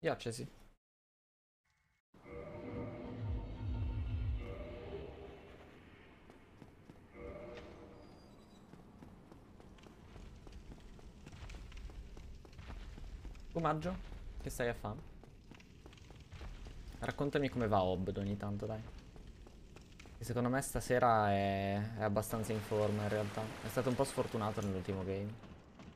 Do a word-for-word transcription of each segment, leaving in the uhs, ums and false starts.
Piace, sì. Tu, Maggio? Che stai a fare? Raccontami come va Hobbed ogni tanto, dai. Che secondo me stasera è, è abbastanza in forma, in realtà. È stato un po' sfortunato nell'ultimo game.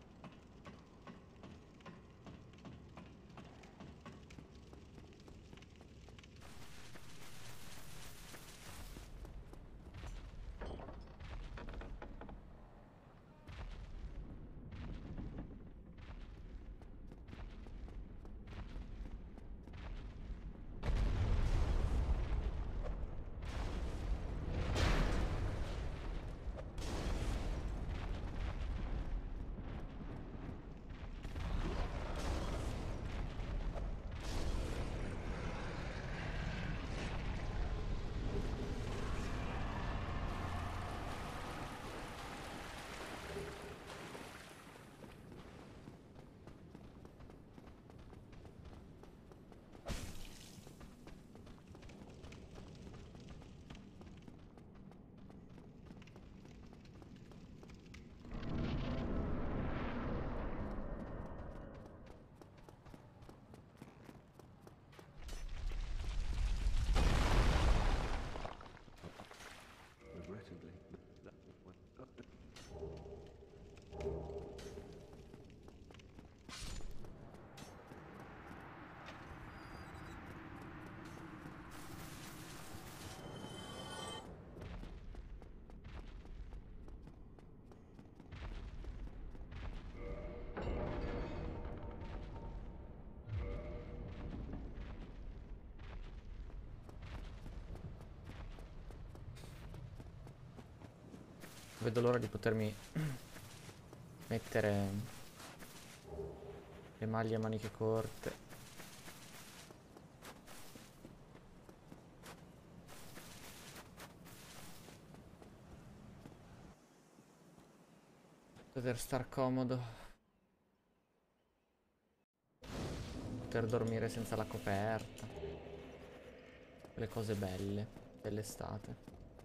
Regrettably, that was Vedo l'ora di potermi mettere le maglie a maniche corte. Poter star comodo. Poter dormire senza la coperta. Le cose belle dell'estate.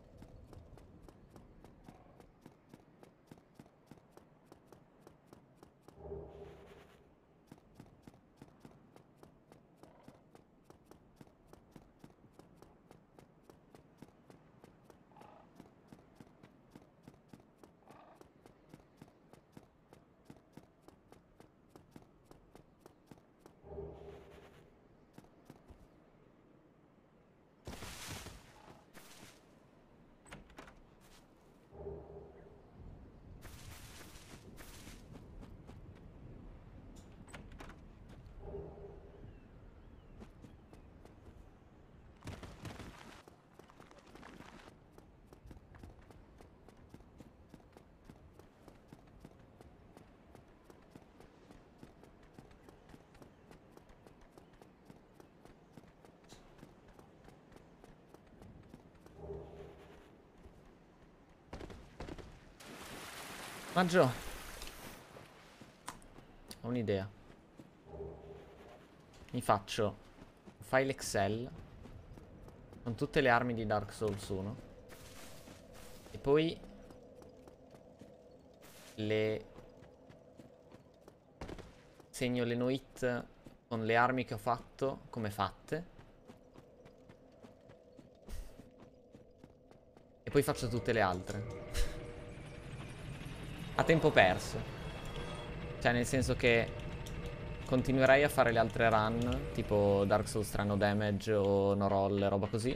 Maggio, ho un'idea. Mi faccio un file Excel con tutte le armi di Dark Souls uno e poi le segno le no-hit con le armi che ho fatto come fatte e poi faccio tutte le altre a tempo perso. Cioè, nel senso che continuerei a fare le altre run, tipo Dark Souls tre No Damage o No Roll, roba così.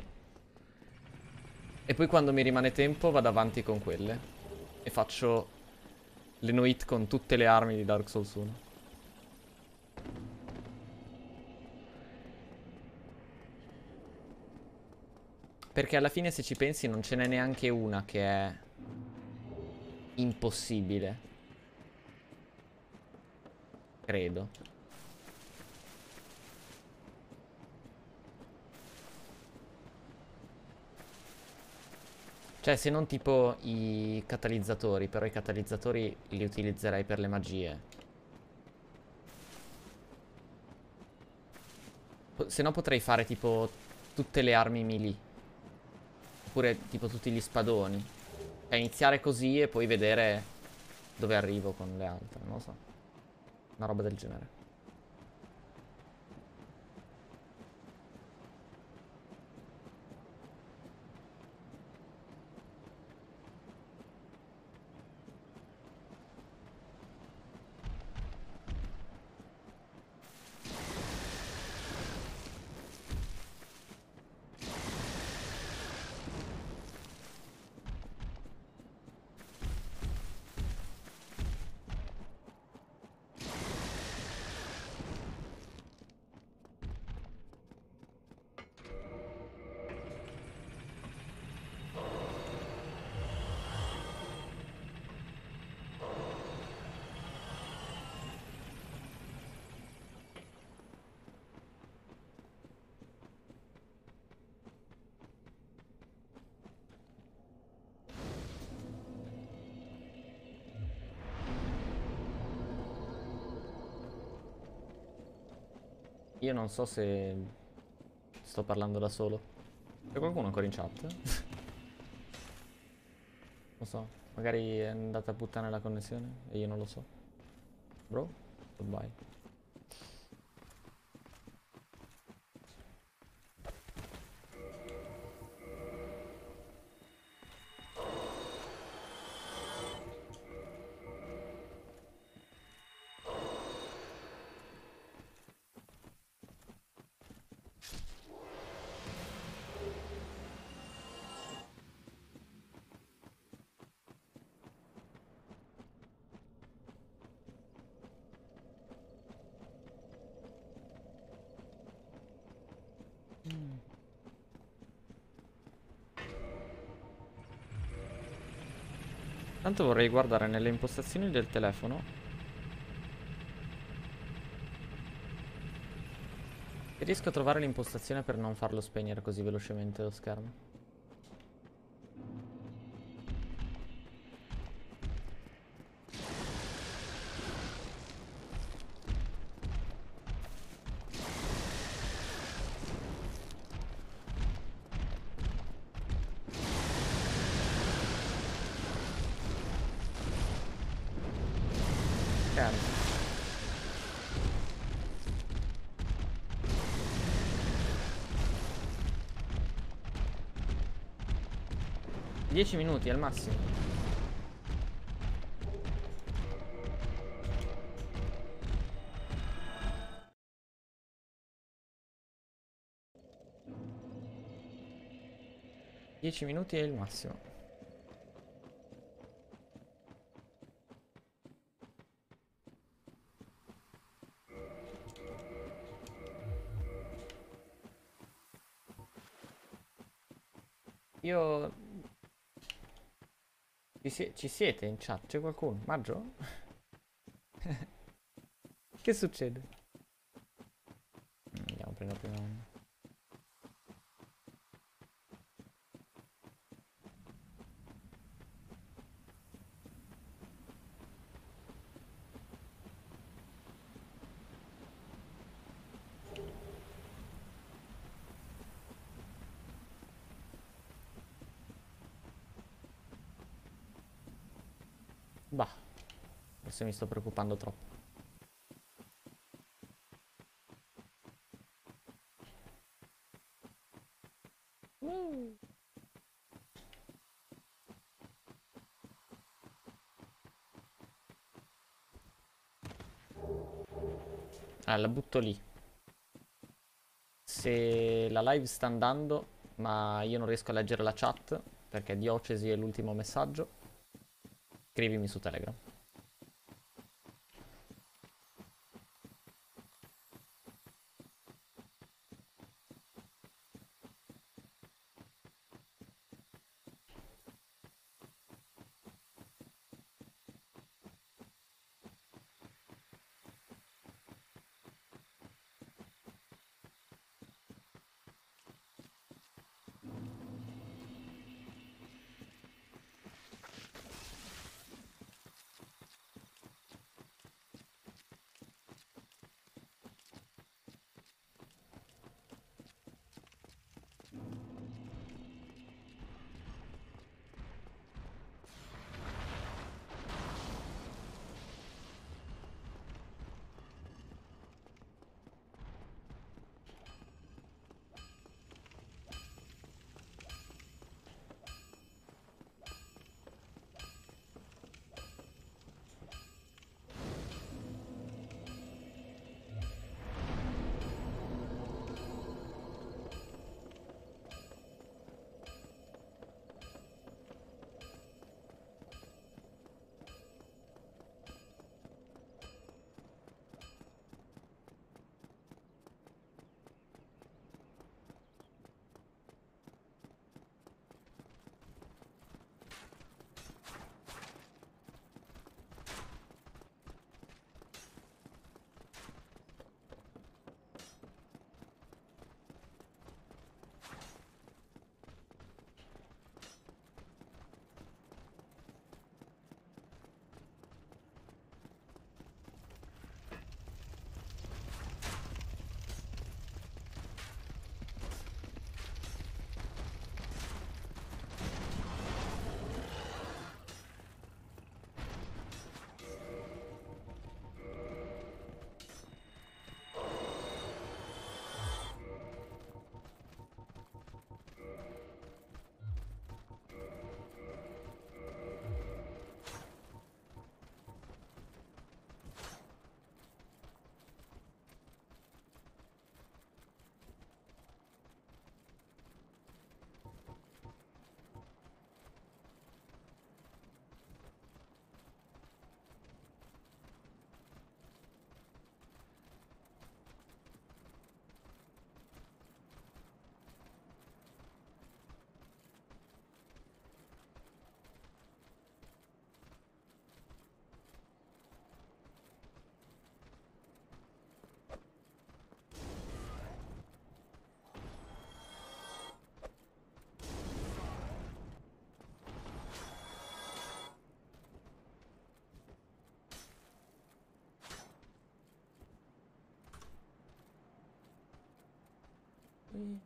E poi quando mi rimane tempo vado avanti con quelle. E faccio le no-hit con tutte le armi di Dark Souls uno. Perché alla fine, se ci pensi, non ce n'è neanche una che è impossibile. Credo. Cioè, se non tipo i catalizzatori, però i catalizzatori li utilizzerei per le magie. po- se no potrei fare tipo tutte le armi melee. Oppure tipo tutti gli spadoni. Cioè iniziare così e poi vedere dove arrivo con le altre, non lo so. Una roba del genere. Io non so se sto parlando da solo. C'è qualcuno ancora in chat? Non so, magari è andata a puttane la connessione e io non lo so. Bro, goodbye. Tanto vorrei guardare nelle impostazioni del telefono se riesco a trovare l'impostazione per non farlo spegnere così velocemente lo schermo. Scherzo. dieci minuti al massimo. dieci minuti è il massimo. Io... Ci, sie- ci siete in chat? C'è qualcuno? Maggio? Che succede? Mm, Andiamo a prendere prima un... Bah, forse mi sto preoccupando troppo. Mm. Ah, la butto lì. Se la live sta andando, ma io non riesco a leggere la chat, perché diocesi è l'ultimo messaggio, scrivimi su Telegram. qui.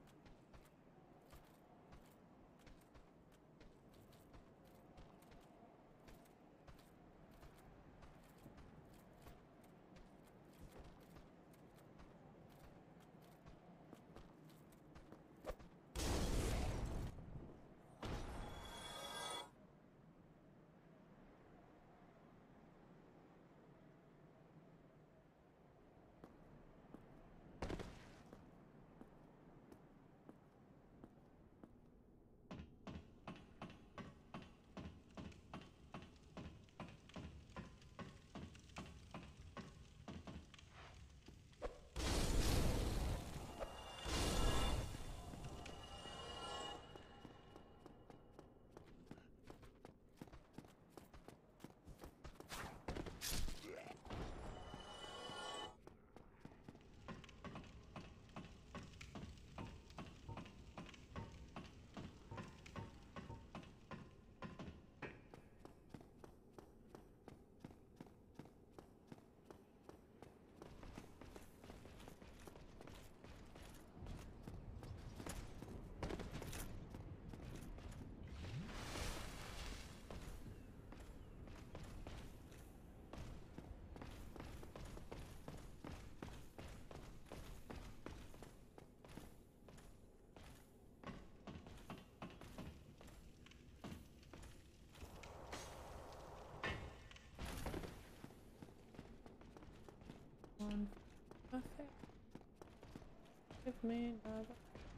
One perfect. Give me another.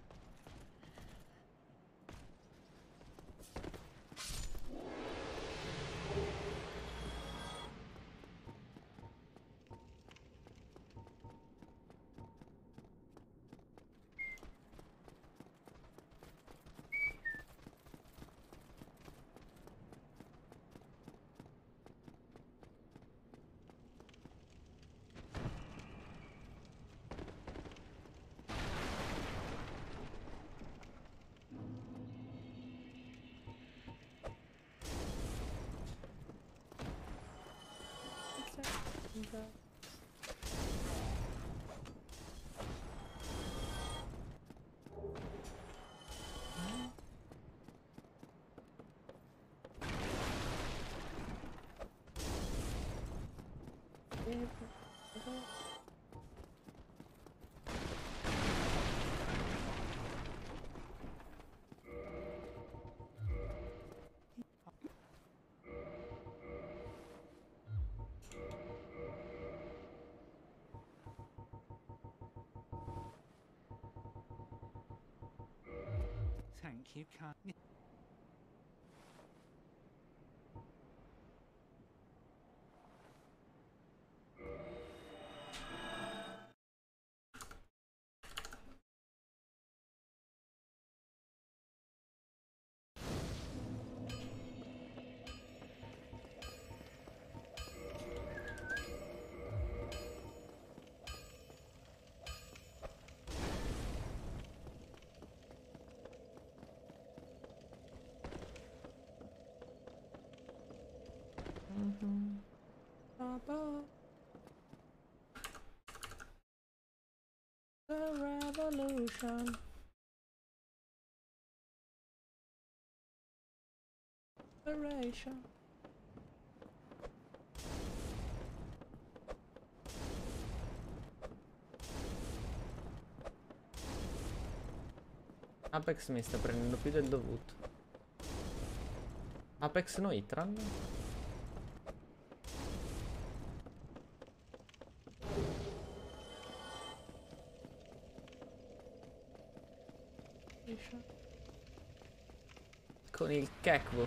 Thank you, can't you? Mm-hmm. About the revolution. Liberation. Apex mi sta prendendo più del dovuto. Apex no Itran? Con il Kekvo.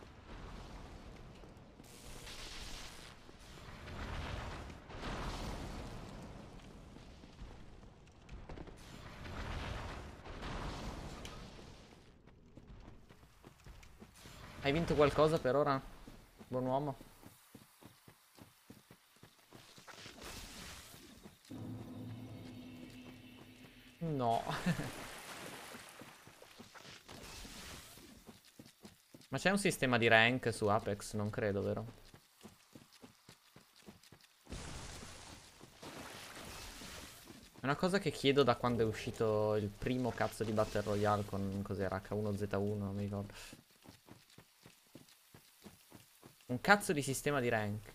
Hai vinto qualcosa per ora? Buon uomo. No. Ma c'è un sistema di rank su Apex? Non credo, vero? Una cosa che chiedo da quando è uscito il primo cazzo di Battle Royale con cos'era H uno Z uno, non mi ricordo. Un cazzo di sistema di rank.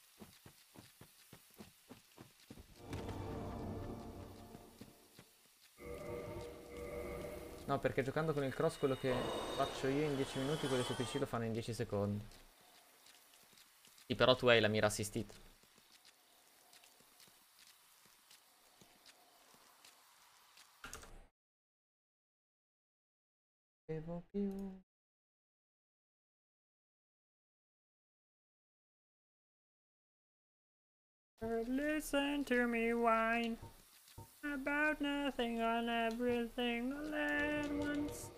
No, perché giocando con il cross quello che faccio io in dieci minuti, quelli su P C lo fanno in dieci secondi. Sì, però tu hai la mira assistita. Devo più. Listen to me whine about nothing on everything all at once.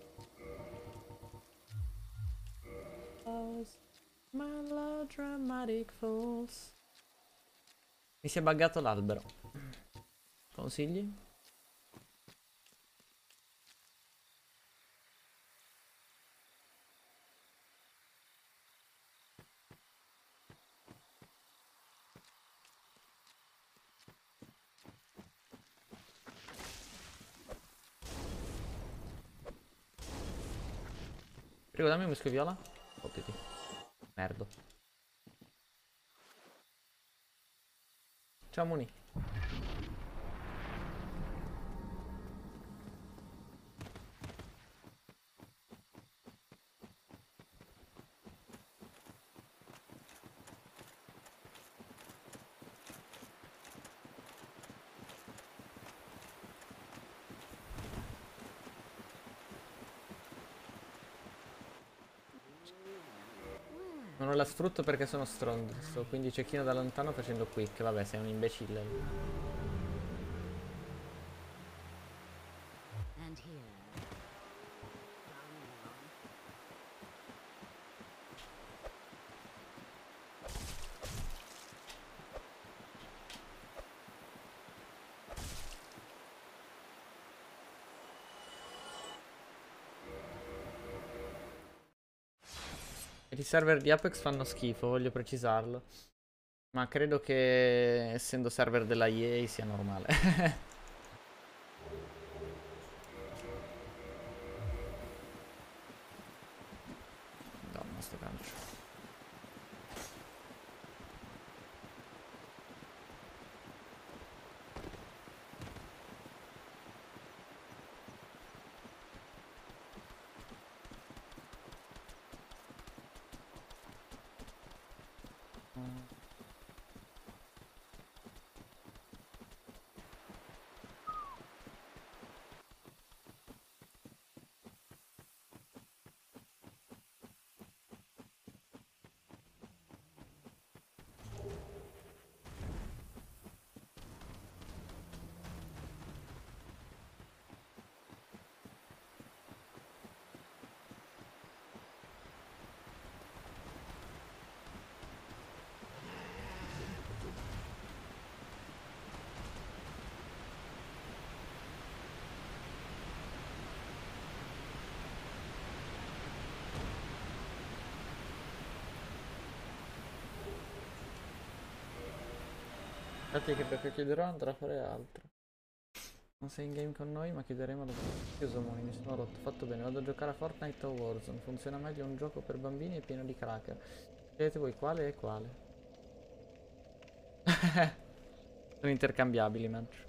Melodramatic falls. Mi si è buggato l'albero. Consigli? Prego, dammi un mischio viola. Fottiti. Merdo. Ciao Muni. Non la sfrutto perché sono stronzo, quindi cecchino da lontano facendo quick. Vabbè, sei un imbecille. And here. I server di Apex fanno schifo, voglio precisarlo. Ma credo che essendo server della E A sia normale. Madonna, sto calcio. Infatti credo che chiuderò, andrò a fare altro. Non sei in game con noi, ma chiuderemo dopo. Chiuso Moni, mi sono rotto, fatto bene, vado a giocare a Fortnite o Warzone. Funziona meglio un gioco per bambini e pieno di cracker. Scegliete voi quale e quale. Sono intercambiabili, match.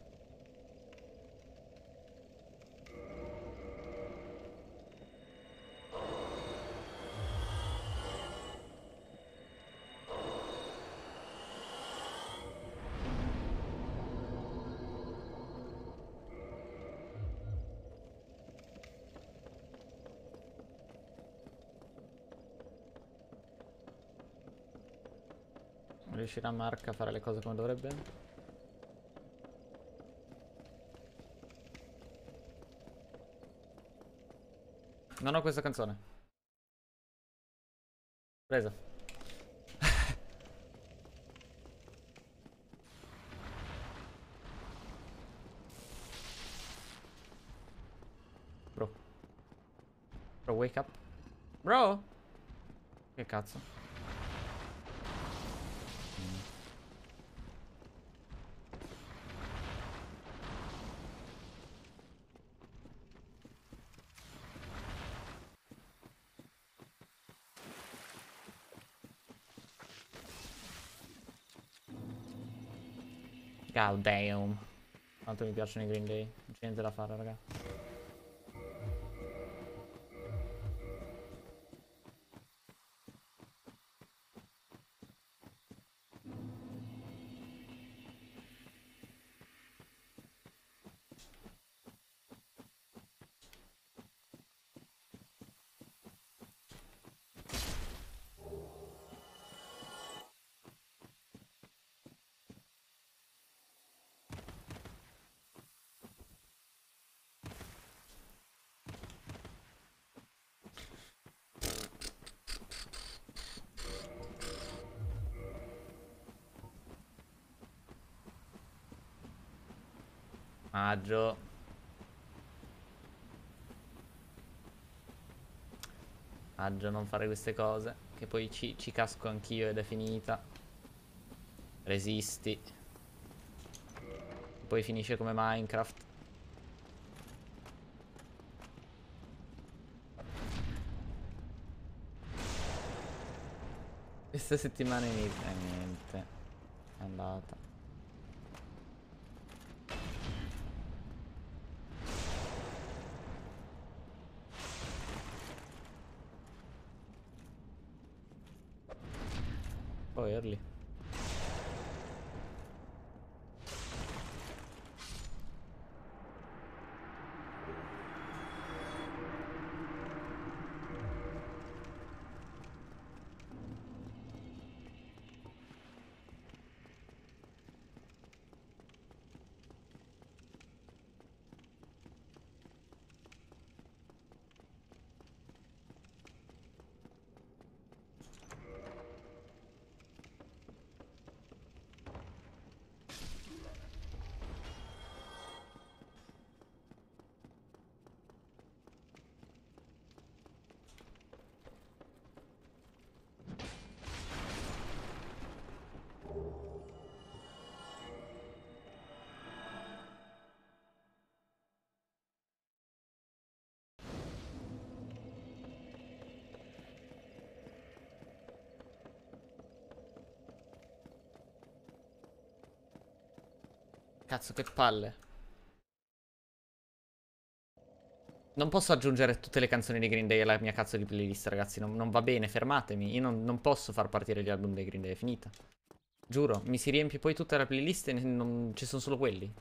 Riuscirà Mark a fare le cose come dovrebbe? Non ho questa canzone. Presa. Bro. Bro, wake up. Bro! Che cazzo? God damn. Quanto mi piacciono i Green Day. Non c'è niente da fare, raga. Maggio. Maggio, non fare queste cose. Che poi ci, ci casco anch'io ed è finita. Resisti. Poi finisce come Minecraft. Questa settimana inizia. Eh, niente. È andata. Poi early. Cazzo, che palle. Non posso aggiungere tutte le canzoni di Green Day alla mia cazzo di playlist, ragazzi. Non, non va bene, fermatemi. Io non, non posso far partire gli album dei Green Day, è finita. Giuro, mi si riempie poi tutta la playlist e non ci sono solo quelli.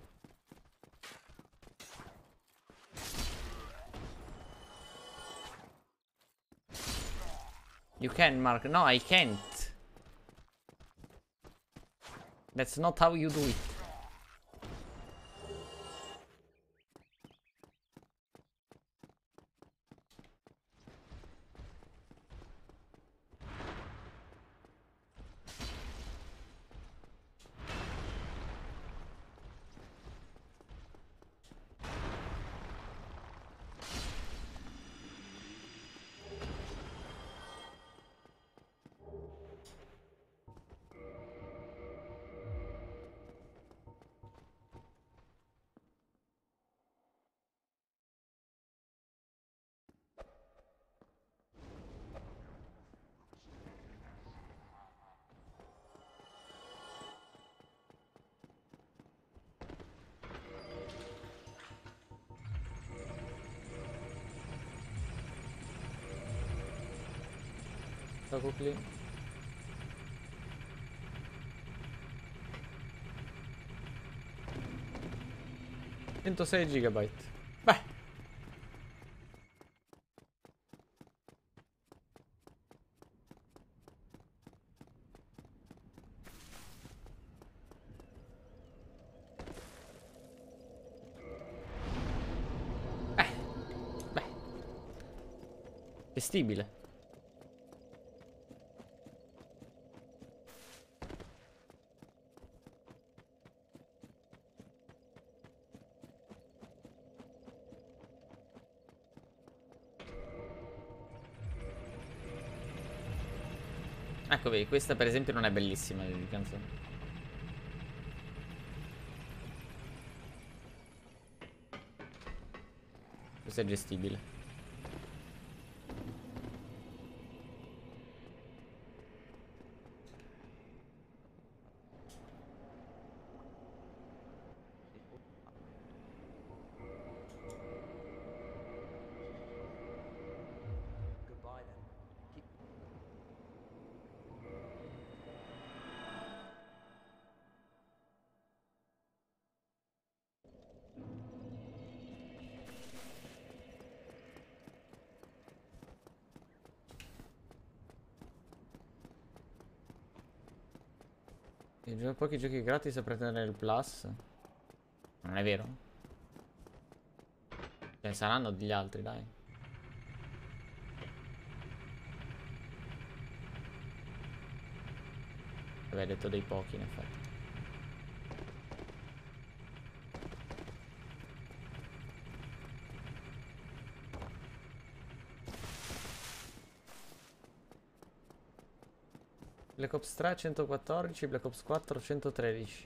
You can, Mark. No, I can't. That's not how you do it. Double click. centosei gigabyte. Beh. Eh. Beh. Gestibile. Ecco, vedi, questa per esempio non è bellissima di canzone. Questa è gestibile. I gio- pochi giochi gratis a pretendere il plus. Non è vero? Ce ne saranno degli altri, dai. Avevo detto dei pochi, in effetti. Black Ops tre centoquattordici, Black Ops quattro centotredici.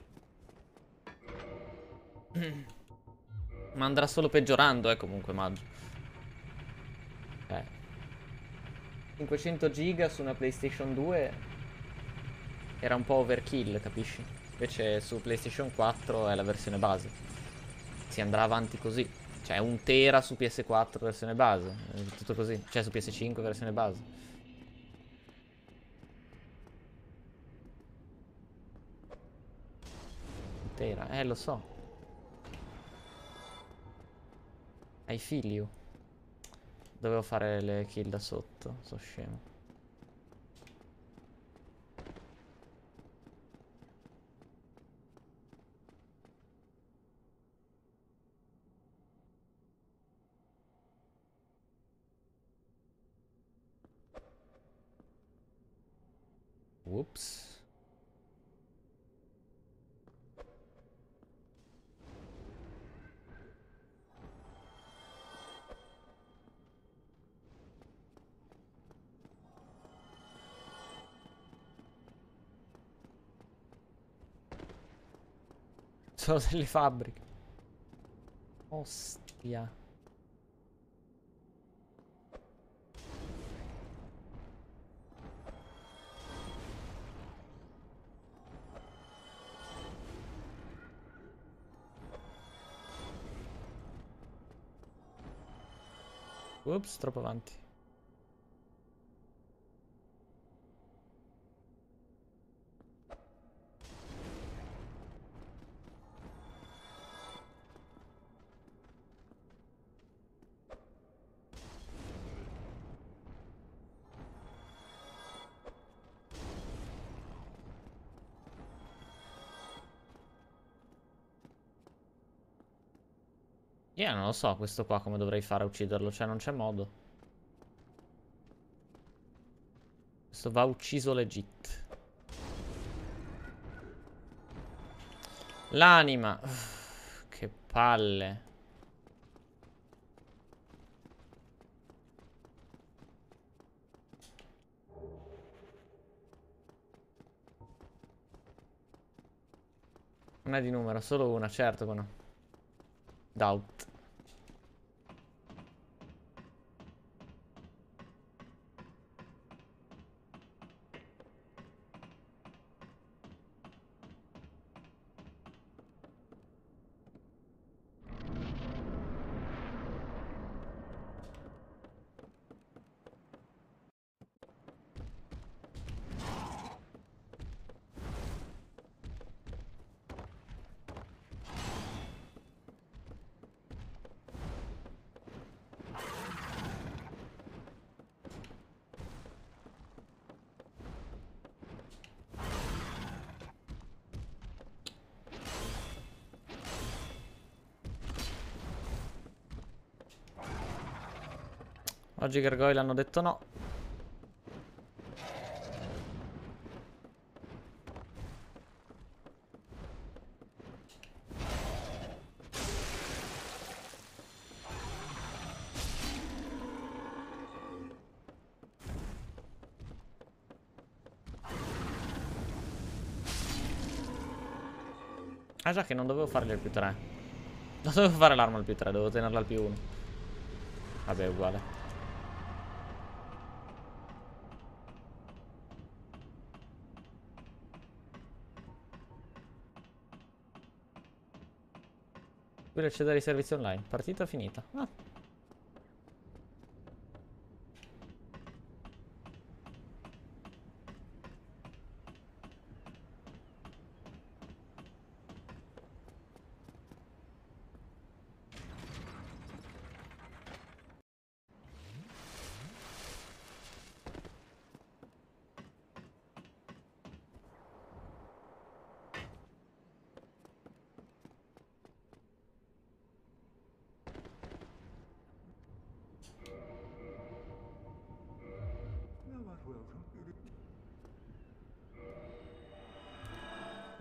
Ma andrà solo peggiorando, eh, comunque, maggio. Eh. cinquecento giga su una PlayStation due era un po' overkill, capisci? Invece su PlayStation quattro è la versione base. Si andrà avanti così. Cioè, un tera su P S quattro versione base. È tutto così. Cioè, su P S cinque versione base. Un tera, eh, lo so. Hai figli. io. Dovevo fare le kill da sotto. So scemo. Whoops. Sono delle fabbriche. Ostia. Ups, troppo avanti. Io non lo so questo qua come dovrei fare a ucciderlo. Cioè, non c'è modo. Questo va ucciso legit. L'anima. Uff, che palle. Non è di numero, solo una, certo che no. Doubt. Oggi i gargoyle hanno detto no. Ah già che non dovevo fargli il più tre. Non dovevo fare l'arma al più tre, dovevo tenerla al più uno. Vabbè, è uguale. Vuoi accedere ai servizi online? Partita finita. Ah.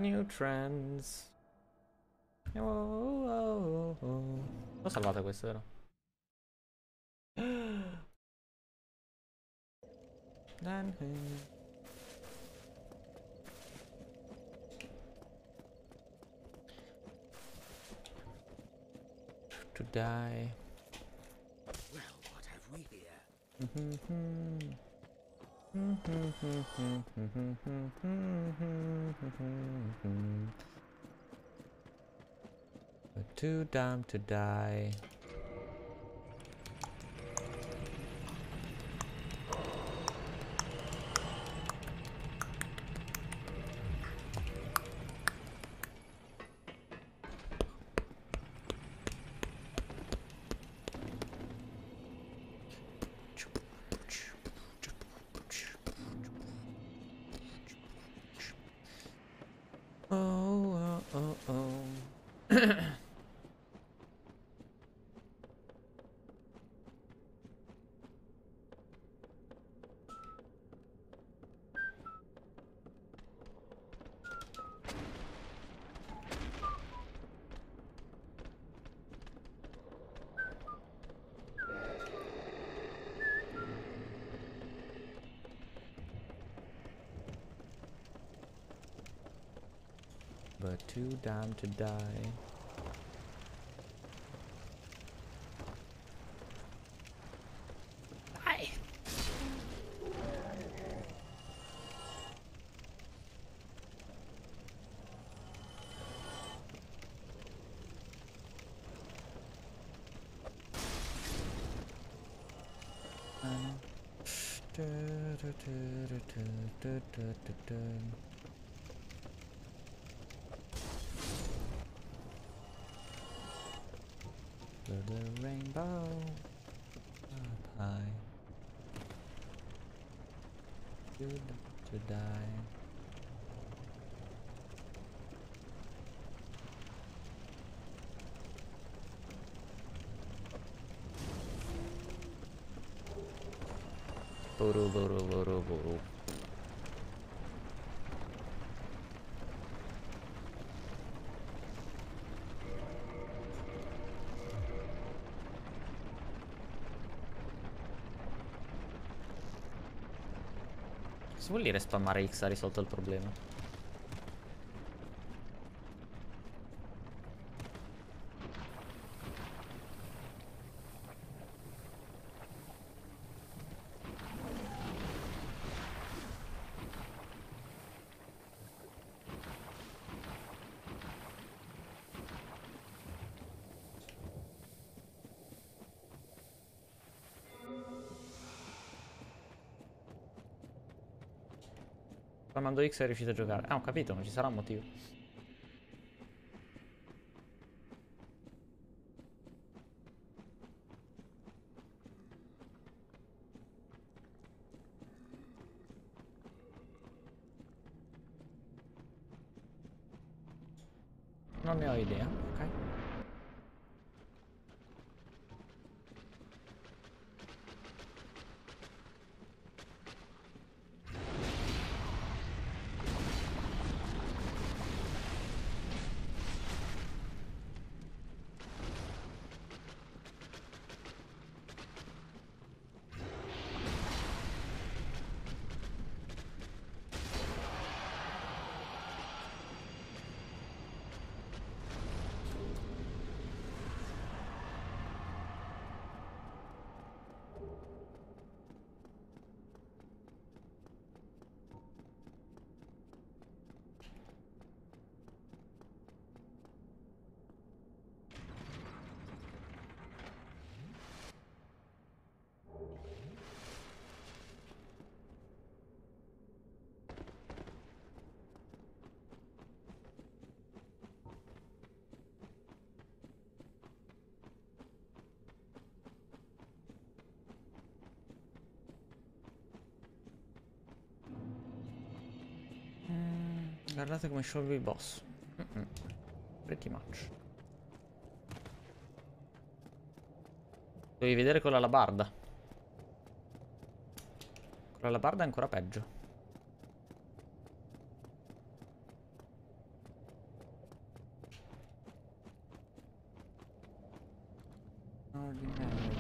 New trends. Oh, oh, oh, oh. L'ho salvata questa, vero? Dan- To die. Well, what have we here? We're too dumb to die. Oh, oh, oh, oh. But too damn to die. Dai! To the rainbow up high. To, to die. Buru buru buru buru. Cosa vuol dire spammare X ha risolto il problema? Spammando X è riuscito a giocare. Ah, ho capito, non ci sarà un motivo. Non ne ho idea, ok? Guardate come sciolgo i boss. Mm-mm. Pretty much. Devi vedere con l'alabarda. Con l'alabarda è ancora peggio. ordinary.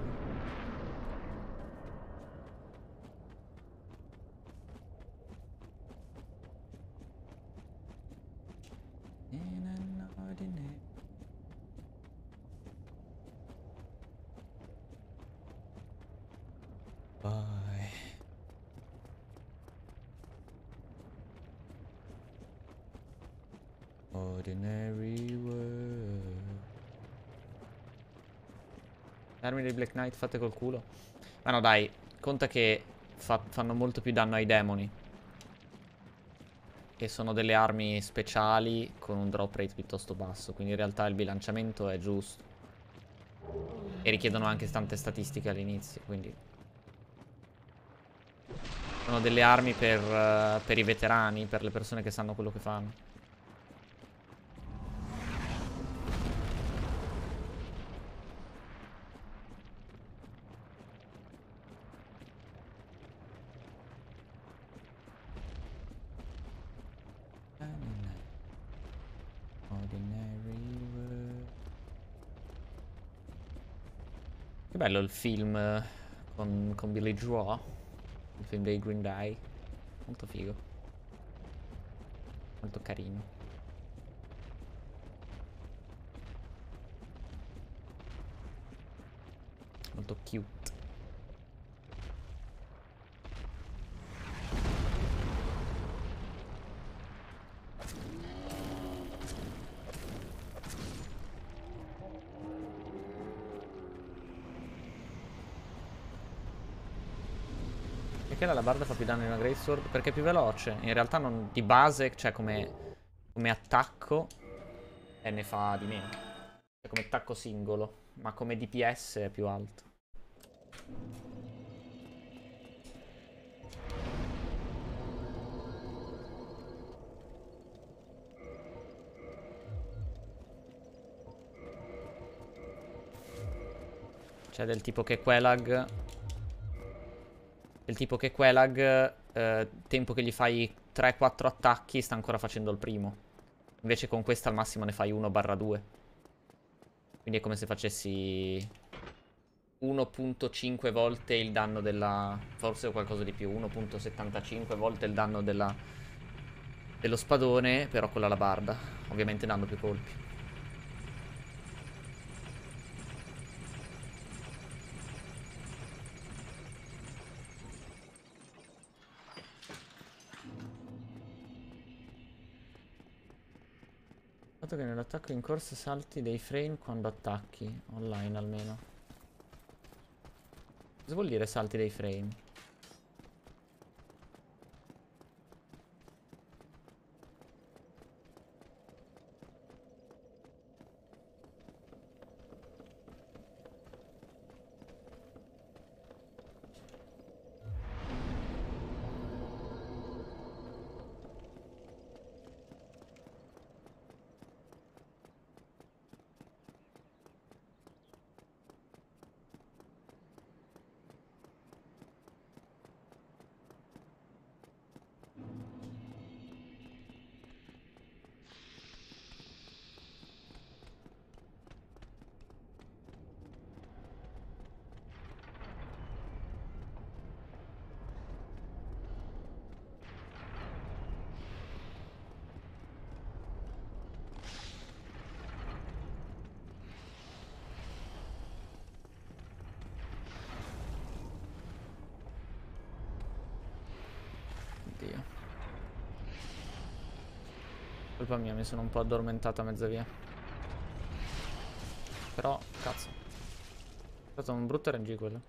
In an ordinary. Bye. Ordinary world. Le armi dei Black Knight fatte col culo. Ma no dai, conta che fa fanno molto più danno ai demoni. E sono delle armi speciali con un drop rate piuttosto basso. Quindi in realtà il bilanciamento è giusto. E richiedono anche tante statistiche all'inizio, quindi sono delle armi per, uh, per i veterani, per le persone che sanno quello che fanno. Che bello il film eh, con, con Billy Joel, il film dei Green Day, molto figo, molto carino. Molto cute. Perché la alabarda fa più danno di una greatsword? Perché è più veloce. In realtà non, di base, cioè come, come attacco, e ne fa di meno. Cioè come attacco singolo. Ma come D P S è più alto. Cioè del tipo che Quelag... Del tipo che Quelag, eh, tempo che gli fai tre quattro attacchi, sta ancora facendo il primo. Invece con questa al massimo ne fai uno barra due. Quindi è come se facessi uno virgola cinque volte il danno della... Forse qualcosa di più, uno virgola settantacinque volte il danno della... dello spadone, però con l'alabarda. Ovviamente dando più colpi. Fatto che nell'attacco in corsa salti dei frame quando attacchi, online almeno. Cosa vuol dire salti dei frame? Oddio. Colpa mia, mi sono un po' addormentato a mezza via. Però, cazzo. È stato un brutto R N G quello.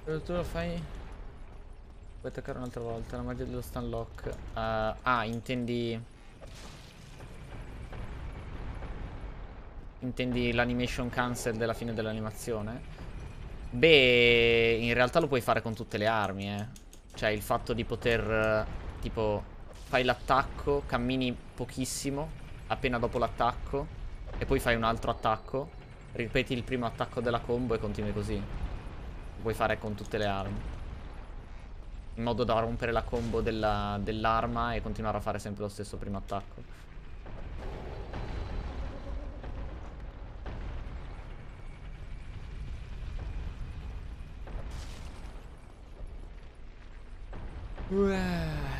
Però tu lo fai. Puoi attaccare un'altra volta. La magia dello stun lock. Uh, ah, intendi. Intendi l'animation cancel della fine dell'animazione? Beh, in realtà lo puoi fare con tutte le armi, eh. Cioè, il fatto di poter, eh, tipo, fai l'attacco, cammini pochissimo, appena dopo l'attacco, e poi fai un altro attacco, ripeti il primo attacco della combo e continui così. Lo puoi fare con tutte le armi. In modo da rompere la combo della- dell'arma e continuare a fare sempre lo stesso primo attacco. Ueh.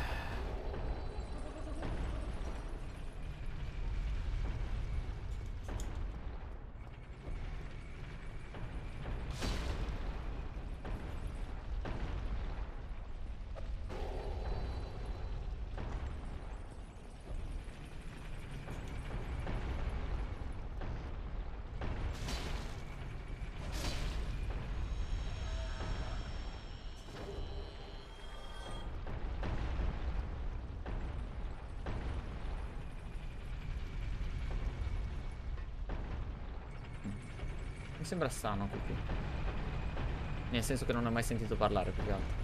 Mi sembra sano qui. Nel senso che non ho mai sentito parlare più che altro.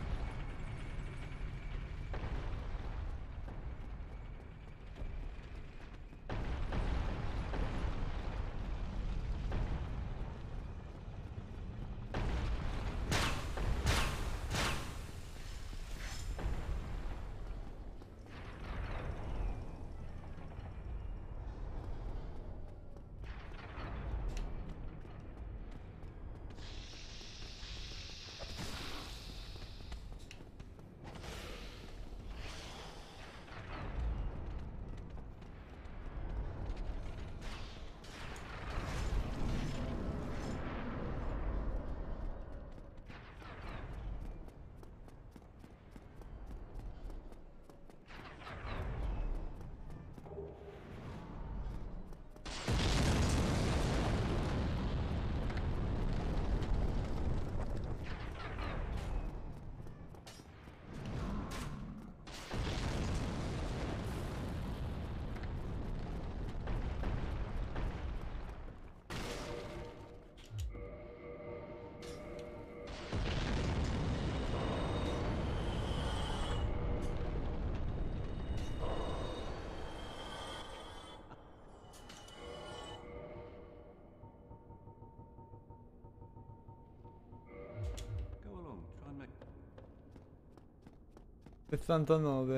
Go along, try and make. sessantanove.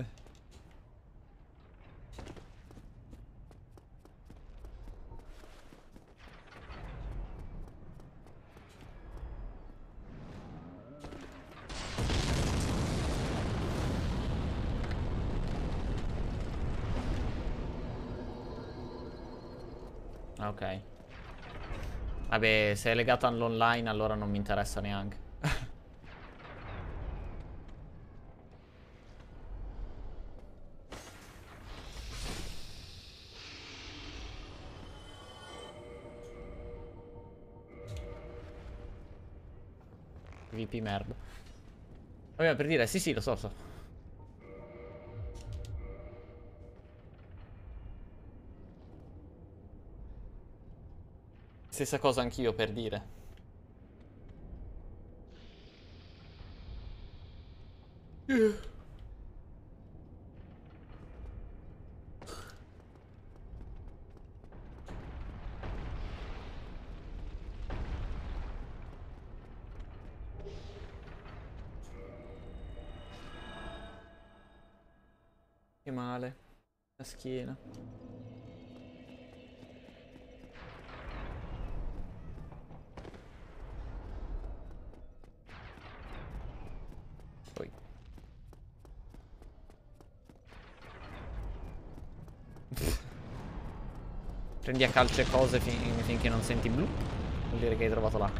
Ok. Vabbè, se è legato all'online allora non mi interessa neanche. V P merda. Vabbè, per dire, sì sì, lo so, lo so. Stessa cosa anch'io, per dire. Che male. La schiena. Poi. Prendi a calce cose fin finché non senti blu. Vuol dire che hai trovato l'acqua.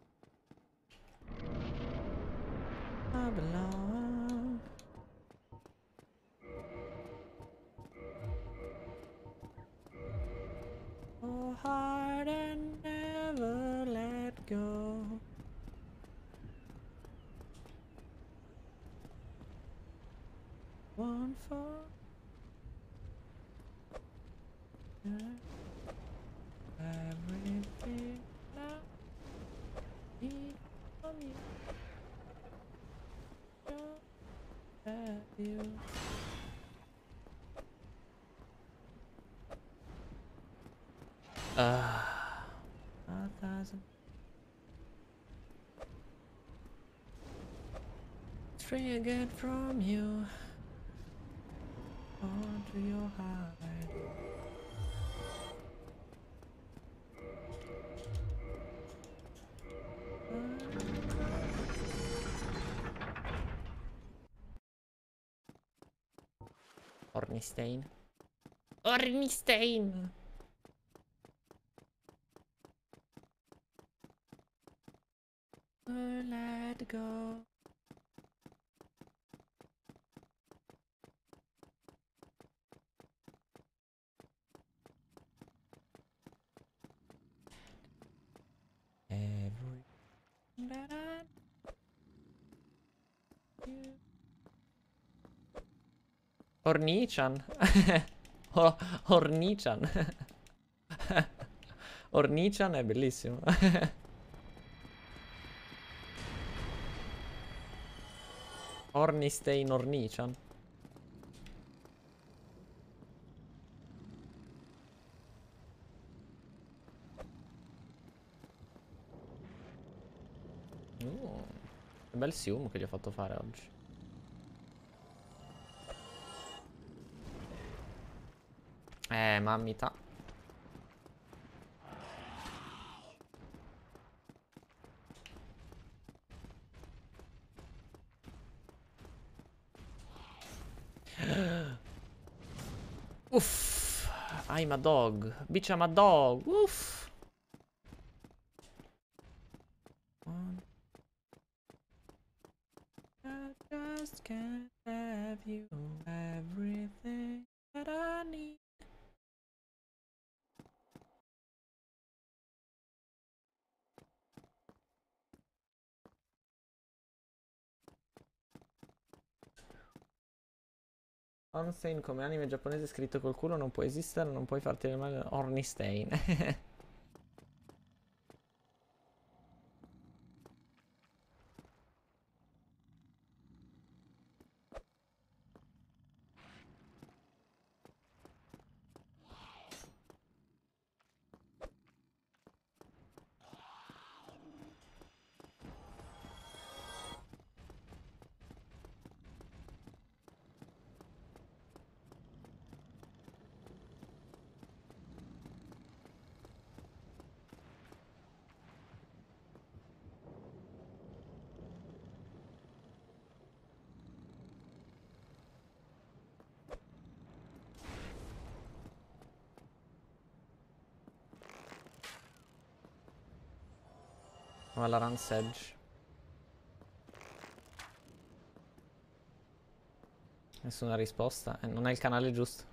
I belong. Oh, hard and never let go. One for everything I need from you. Just have you. Uh, a thousand triggered from you onto your heart. Ornstein. Ornstein. Let go. Every that I do. Ornichan. Oh, Ornichan. Ornichan è bellissimo. Ornstein Ornichan. Uh, che bel sium che gli ho fatto fare oggi. Eh, mammita. Uff. I'm a dog. Bitch, I'm a dog. Uff. I just can't have you. Everything that I need. Ornstein come anime giapponese scritto col culo non può esistere, non puoi farti del male. Ornstein. Valorant Edge. Nessuna risposta. Eh, non è il canale giusto.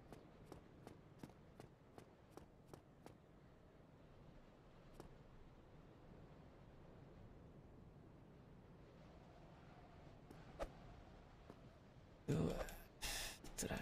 Due, tre.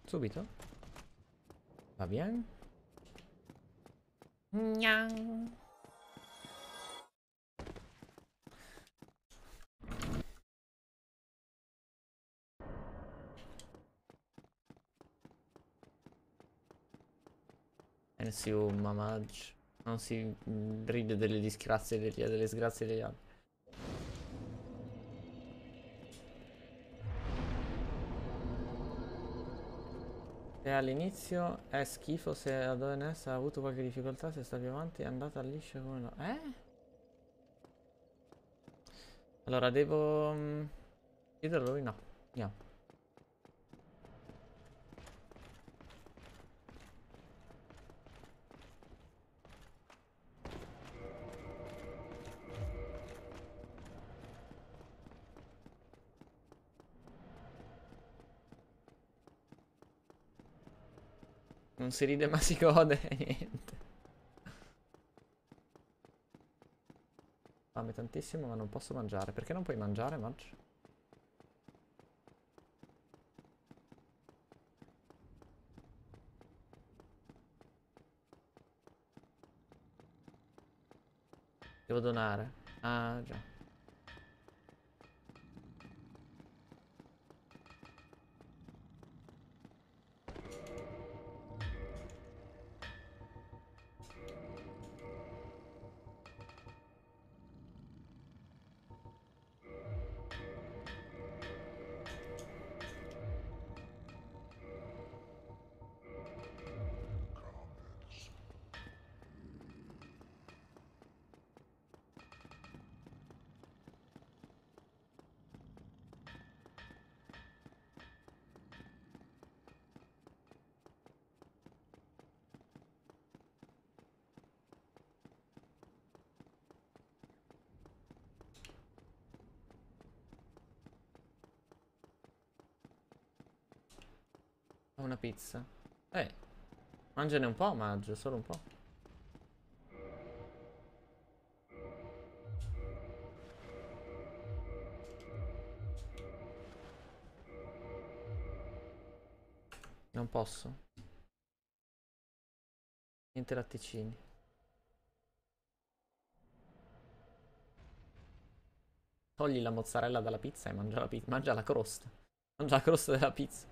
Subito? Va bien. Gnan. Ensiu Mamage. Non si mm, ride delle disgrazie degli, delle sgrazie degli altri. Se all'inizio è schifo, se ad O N S ha avuto qualche difficoltà, se sta più avanti è andata liscia come no. Eh? Allora devo... mm, chiederlo lui? No. Andiamo. Non si ride ma si gode, niente. Fame tantissimo ma non posso mangiare. Perché non puoi mangiare, Maggi? Devo donare. Ah, già. Ho una pizza. Eh, mangiane un po', Maggio, solo un po'. Non posso. Niente latticini. Togli la mozzarella dalla pizza e mangia la pizza. Mangia la crosta. Mangia la crosta della pizza.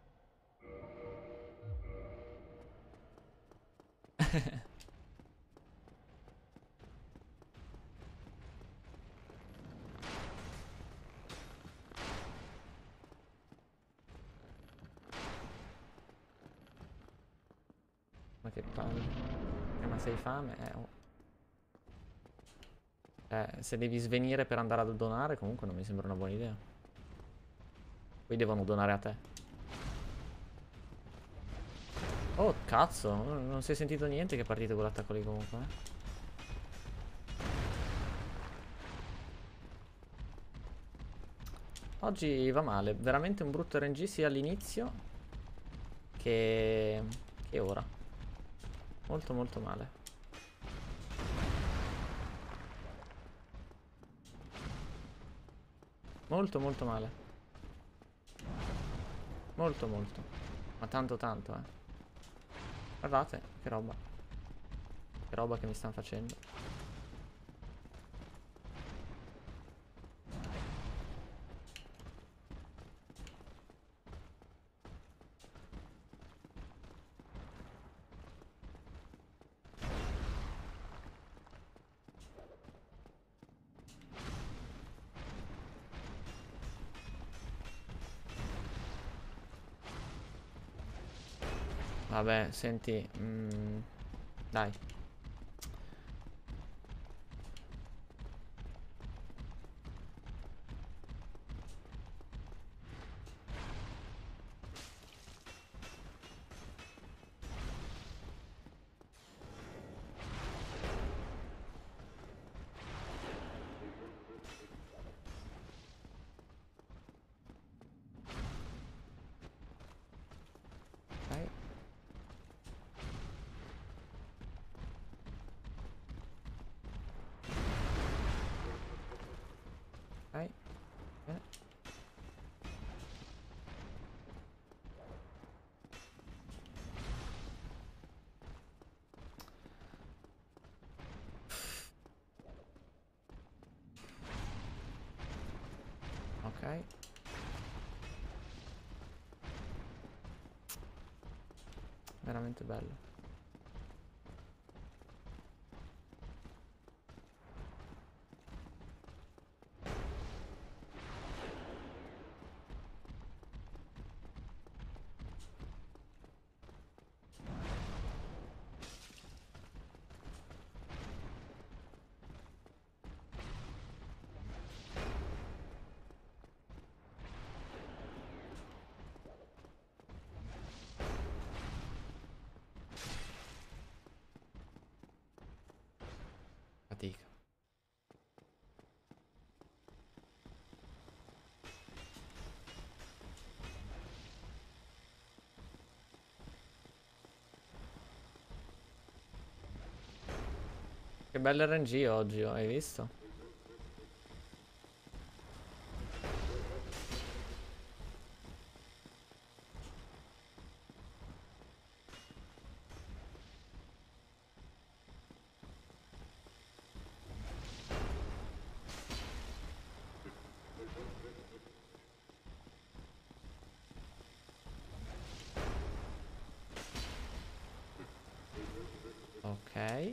Ma che palle. Eh, ma se hai fame, eh, oh. Eh, se devi svenire per andare a donare, comunque non mi sembra una buona idea. Poi devono donare a te. Oh, cazzo, non si è sentito niente che è partito quell'attacco lì comunque, eh. Oggi va male, veramente un brutto R N G sia all'inizio che... che ora. Molto molto male. Molto molto male. Molto molto. Ma tanto tanto, eh. Guardate, che roba. Che roba che mi stanno facendo. Vabbè, senti, mm, dai. Ok. Ok. Veramente bello. Fatica. Che bello R N G oggi, oh, hai visto? Ok.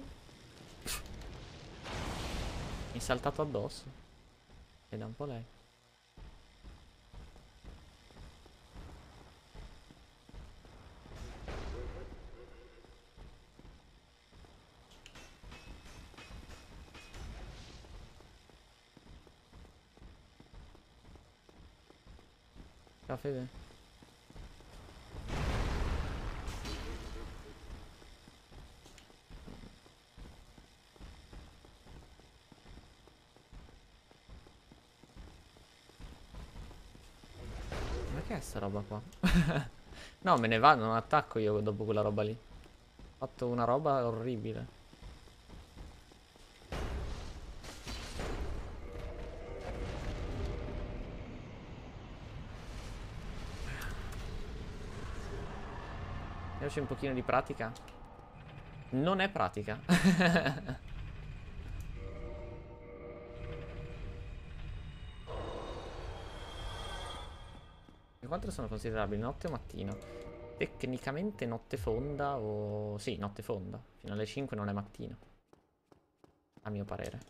Mi è saltato addosso. E da un po' lei. Ciao Fede. Ma che è sta roba qua? No, me ne vado, non attacco io dopo quella roba lì. Ho fatto una roba orribile. C'è un pochino di pratica. Non è pratica. E quanto sono considerabili? Notte o mattino? Tecnicamente notte fonda o... Sì, notte fonda. Fino alle cinque non è mattino. A mio parere.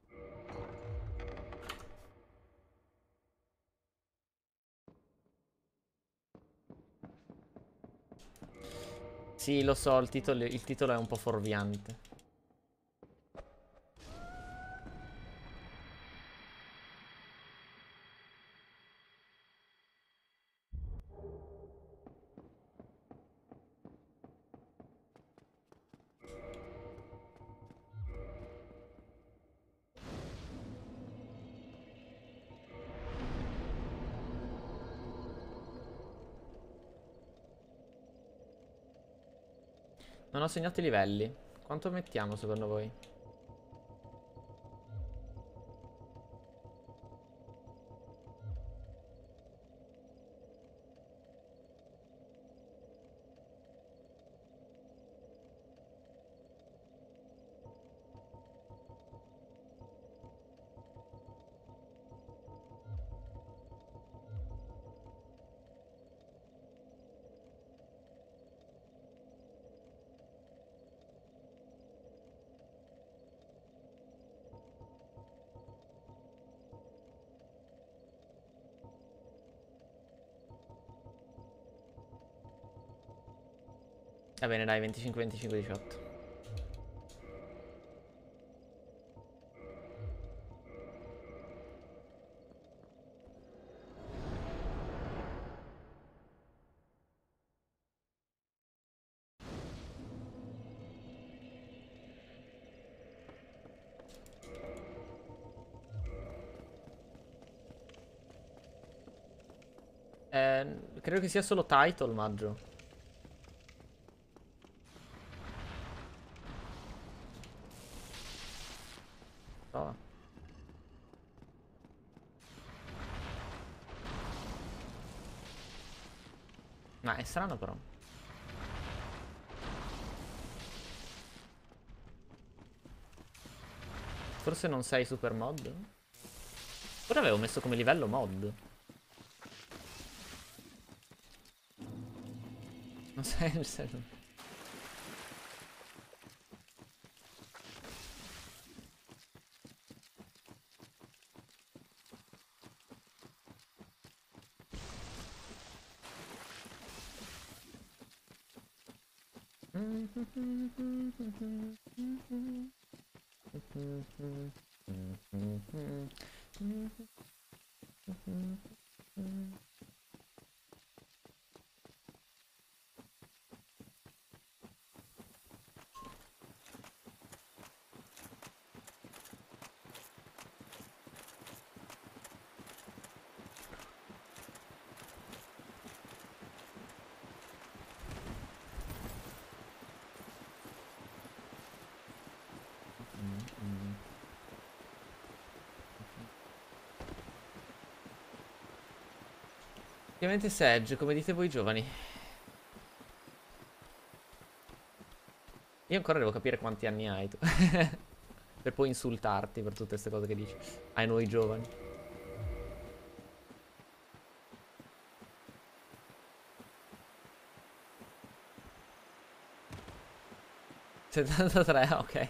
Sì, lo so, il titolo, il titolo è un po' fuorviante. Non ho segnato i livelli. Quanto mettiamo secondo voi? Va bene, dai, venticinque, venticinque, diciotto. Eh, credo che sia solo title, maggio. Prova. Ma è strano però. Forse non sei super mod? Ora avevo messo come livello mod. Sei- sei- Ovviamente Sedge, come dite voi giovani. Io ancora devo capire quanti anni hai tu. Per poi insultarti per tutte queste cose che dici. Ai noi giovani. settantatré, ok.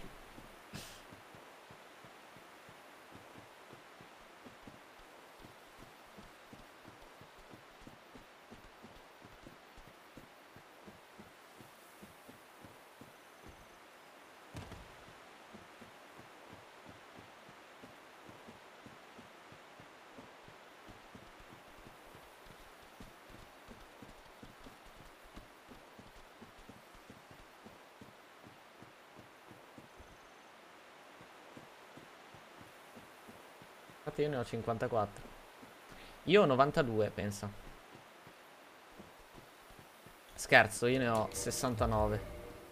Infatti io ne ho cinquantaquattro. Io ho novantadue, pensa. Scherzo, io ne ho sessantanove.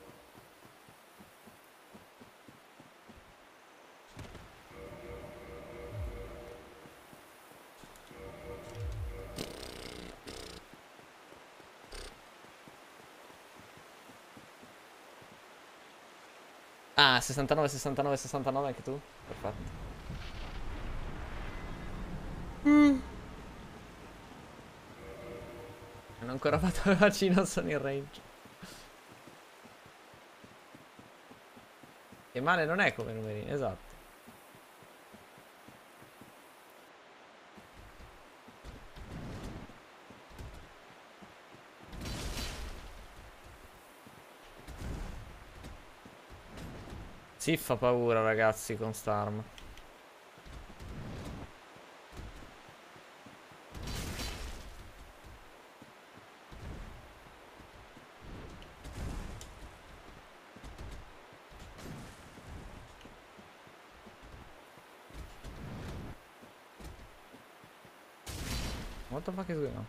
Ah, sessantanove, sessantanove, sessantanove anche tu? Perfetto. Non ho ancora fatto il vaccino, sono in range. E male non è come numerini, esatto. Sì, fa paura ragazzi con Starm. What the fuck is going on?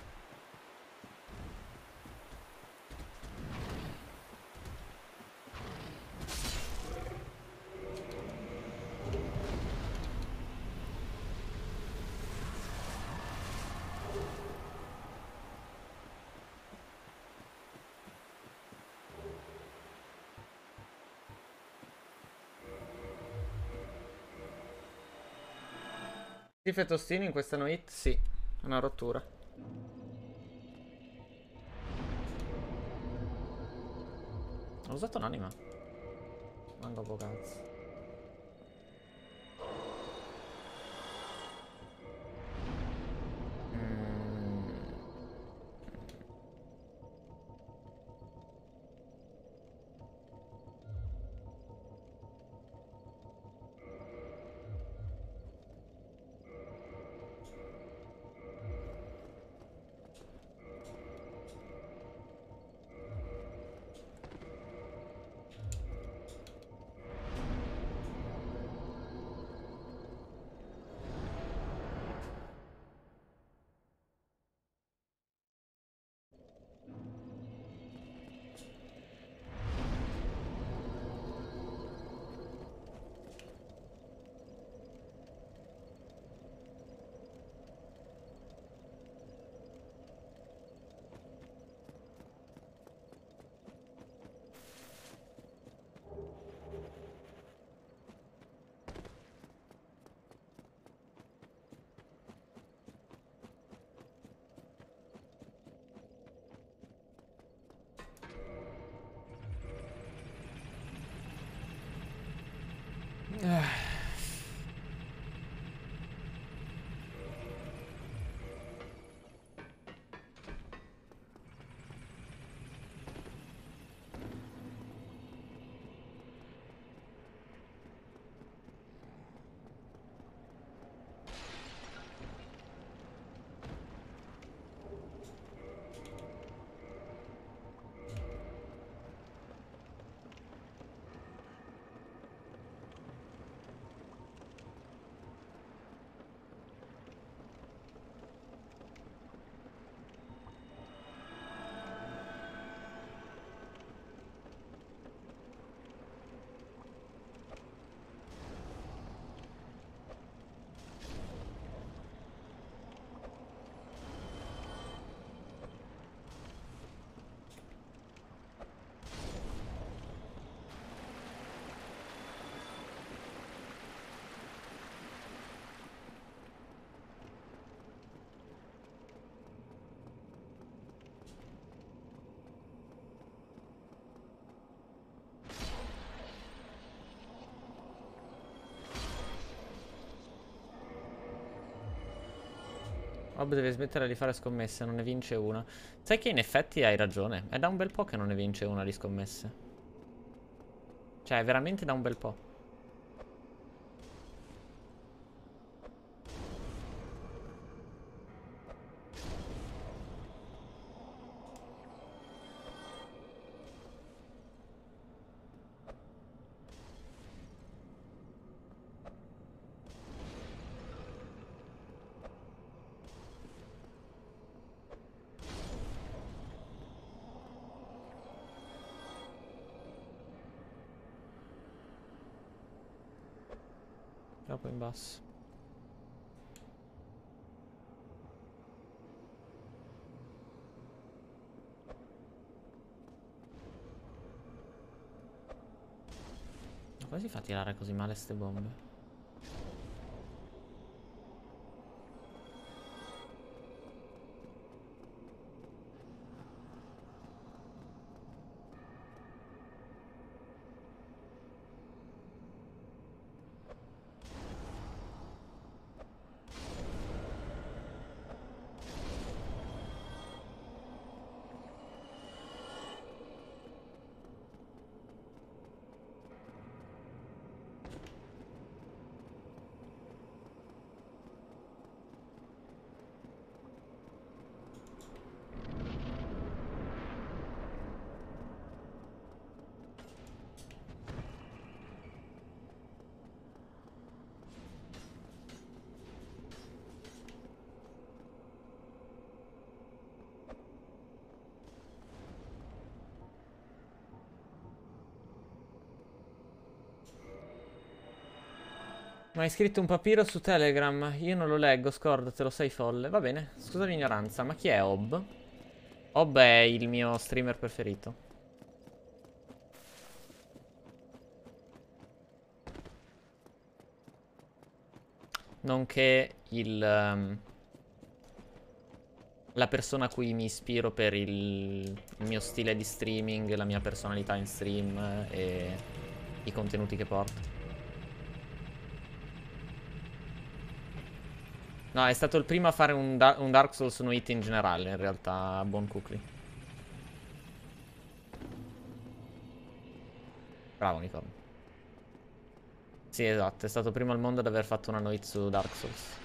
Tiff e tostini in questa no hit? Sì, una rottura. Ho usato un'anima. Manco po' cazzo. Mm. Rob deve smettere di fare scommesse, non ne vince una. Sai che in effetti hai ragione. È da un bel po' che non ne vince una di scommesse. Cioè, è veramente da un bel po'. Troppo in basso. Ma come si fa a tirare così male ste bombe? Ma hai scritto un papiro su Telegram? Io non lo leggo, scordatelo, sei folle. Va bene, scusa l'ignoranza, ma chi è Hob? Hob è il mio streamer preferito. Nonché il... Um, la persona a cui mi ispiro per il, il mio stile di streaming, la mia personalità in stream e i contenuti che porto. No, è stato il primo a fare un, da un Dark Souls no hit in generale, in realtà, buon Kukli. Bravo, Unicorn. Sì, esatto, è stato il primo al mondo ad aver fatto una no hit su Dark Souls.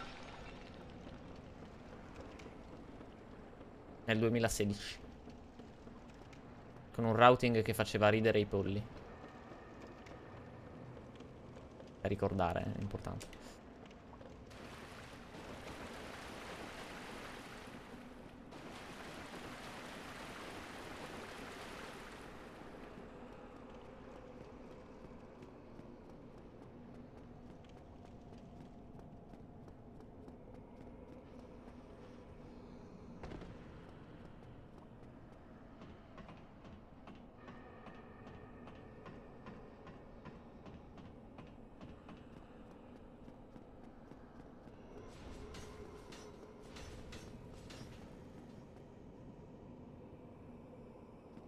Nel duemilasedici. Con un routing che faceva ridere i polli. Da ricordare, è importante.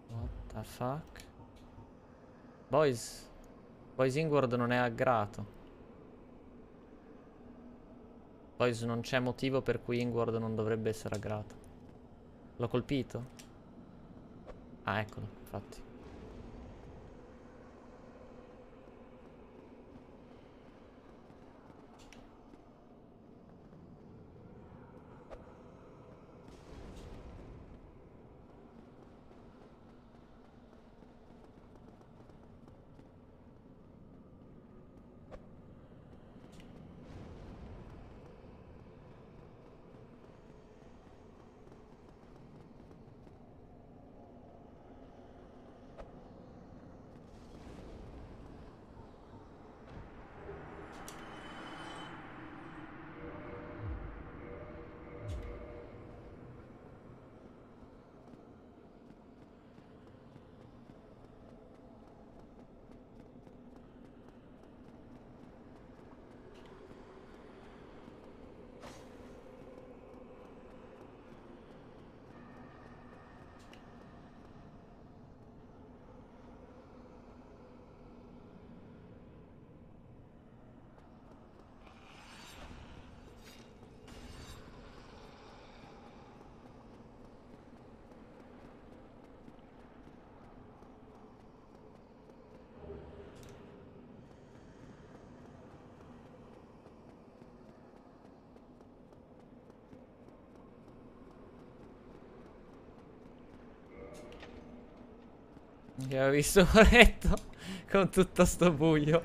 The fuck? Boys. Boys Ingward non è aggrato. Poi non c'è motivo per cui Ingward non dovrebbe essere aggrato. L'ho colpito? Ah, eccolo, infatti. Che avevo visto Moretto con tutto sto buio.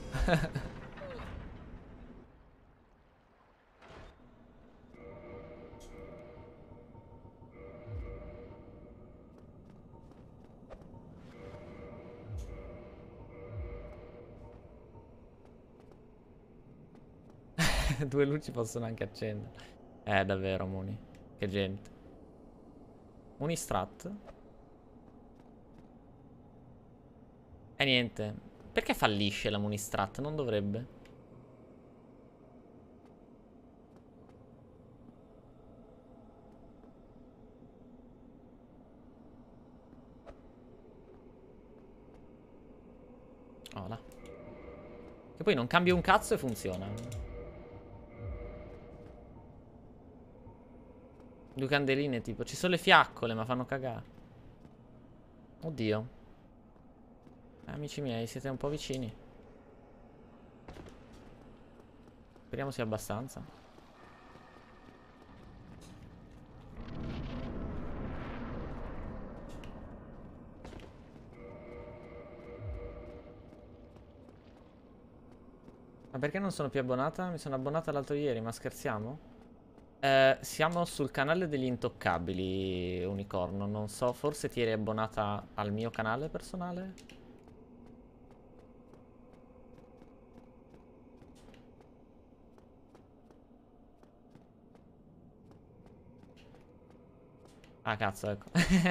Due luci possono anche accendere. Eh, davvero, Muni. Che gente. Muni strat. E niente. Perché fallisce la Munistrat? Non dovrebbe. Oh là. Che poi non cambia un cazzo e funziona. Due candeline tipo. Ci sono le fiaccole ma fanno cagare. Oddio. Eh, amici miei, siete un po' vicini. Speriamo sia abbastanza. Ma perché non sono più abbonata? Mi sono abbonata l'altro ieri, ma scherziamo? Eh, siamo sul canale degli intoccabili, Unicorno. Non so, forse ti eri abbonata al mio canale personale? Ah, cazzo, ecco.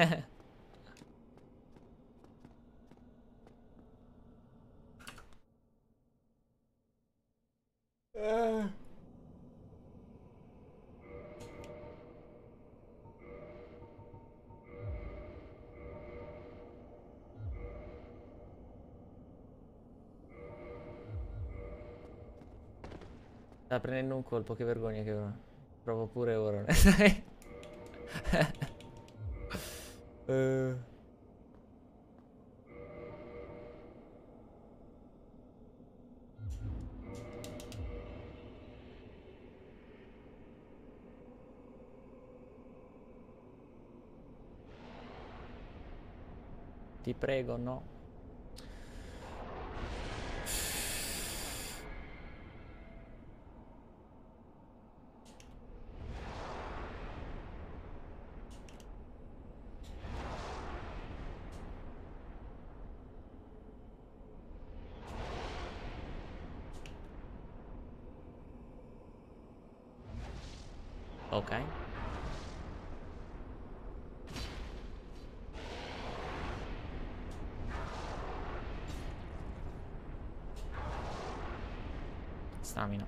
Sta prendendo un colpo, che vergogna che provo pure ora. Eh. Ti prego, no. Ok. Stamina.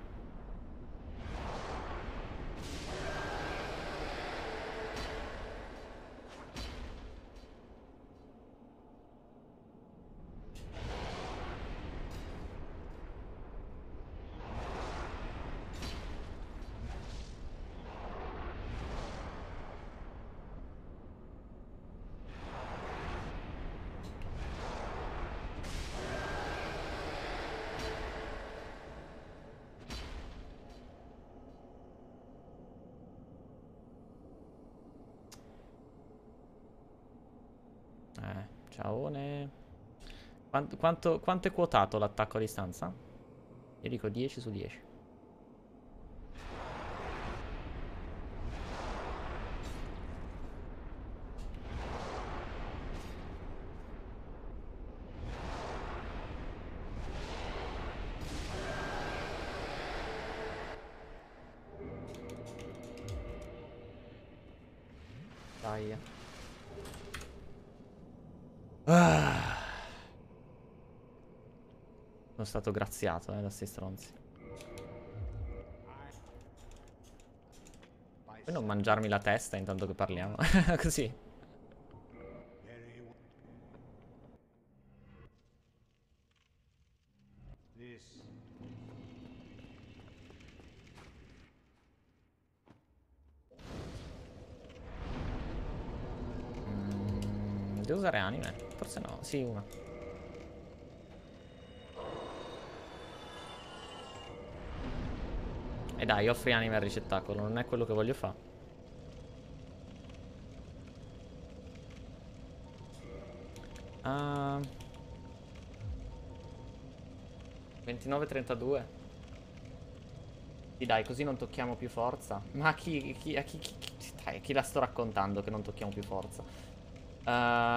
Ciaone. Quanto, quanto, quanto è quotato l'attacco a distanza? Io dico dieci su dieci. Dai. Ah. Sono stato graziato, eh, da sti stronzi. Puoi non mangiarmi la testa intanto che parliamo. Così. Very well. This. Mm, devo usare anime? Forse no. Sì, una. E dai, offri anime al ricettacolo. Non è quello che voglio fare. Uh, ventinove trentadue. Sì, dai, così non tocchiamo più forza. Ma a chi, chi, a chi, chi, chi, dai, a chi la sto raccontando che non tocchiamo più forza? Uh,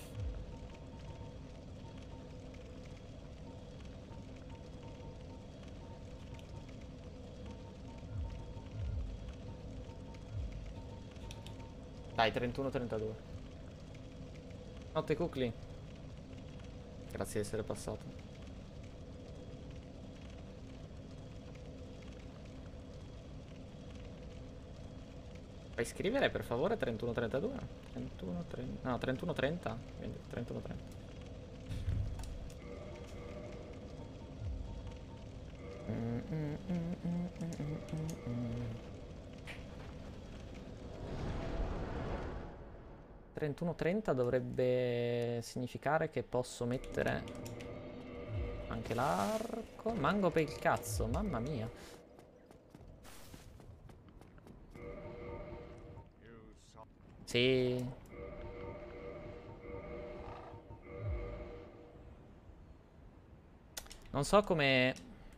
dai, trentuno trentadue. Notte Cucli. Grazie di essere passato. Fai scrivere per favore trentuno trentadue? trentuno trenta. No, trentuno trenta. Quindi trentuno trenta. Mm, mm, mm, mm, mm, mm, mm. trentuno trenta dovrebbe significare che posso mettere anche l'arco. Mango per il cazzo, mamma mia. Sì. Non so come...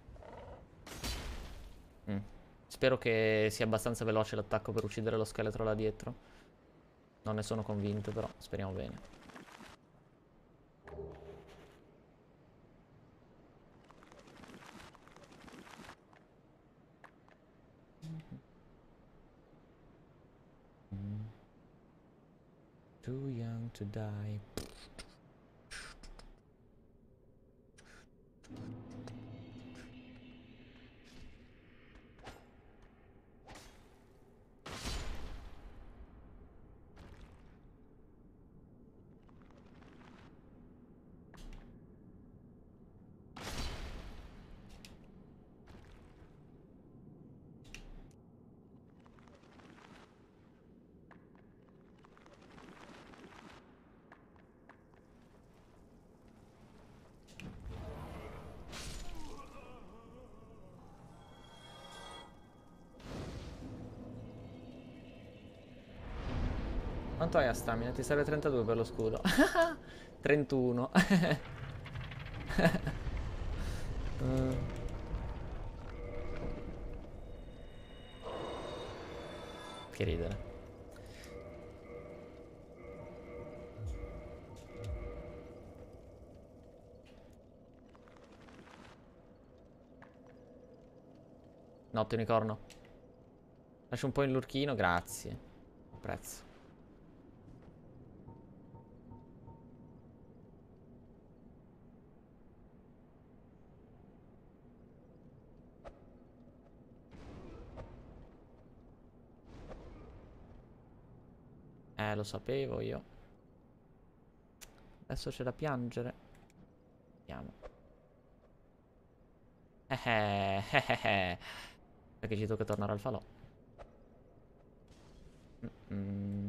Mm. Spero che sia abbastanza veloce l'attacco per uccidere lo scheletro là dietro. Non ne sono convinto, però speriamo bene. Mm. Too young to die. Quanto hai a stamina? Ti serve trentadue per lo scudo. trentuno. uh. Che ridere. Notte unicorno. Lascio un po' in lurchino, grazie. Apprezzo. Eh, lo sapevo io. Adesso c'è da piangere. Vediamo. Eh eh eh eh eh. Perché ci tocca tornare al falò. Mm -mm.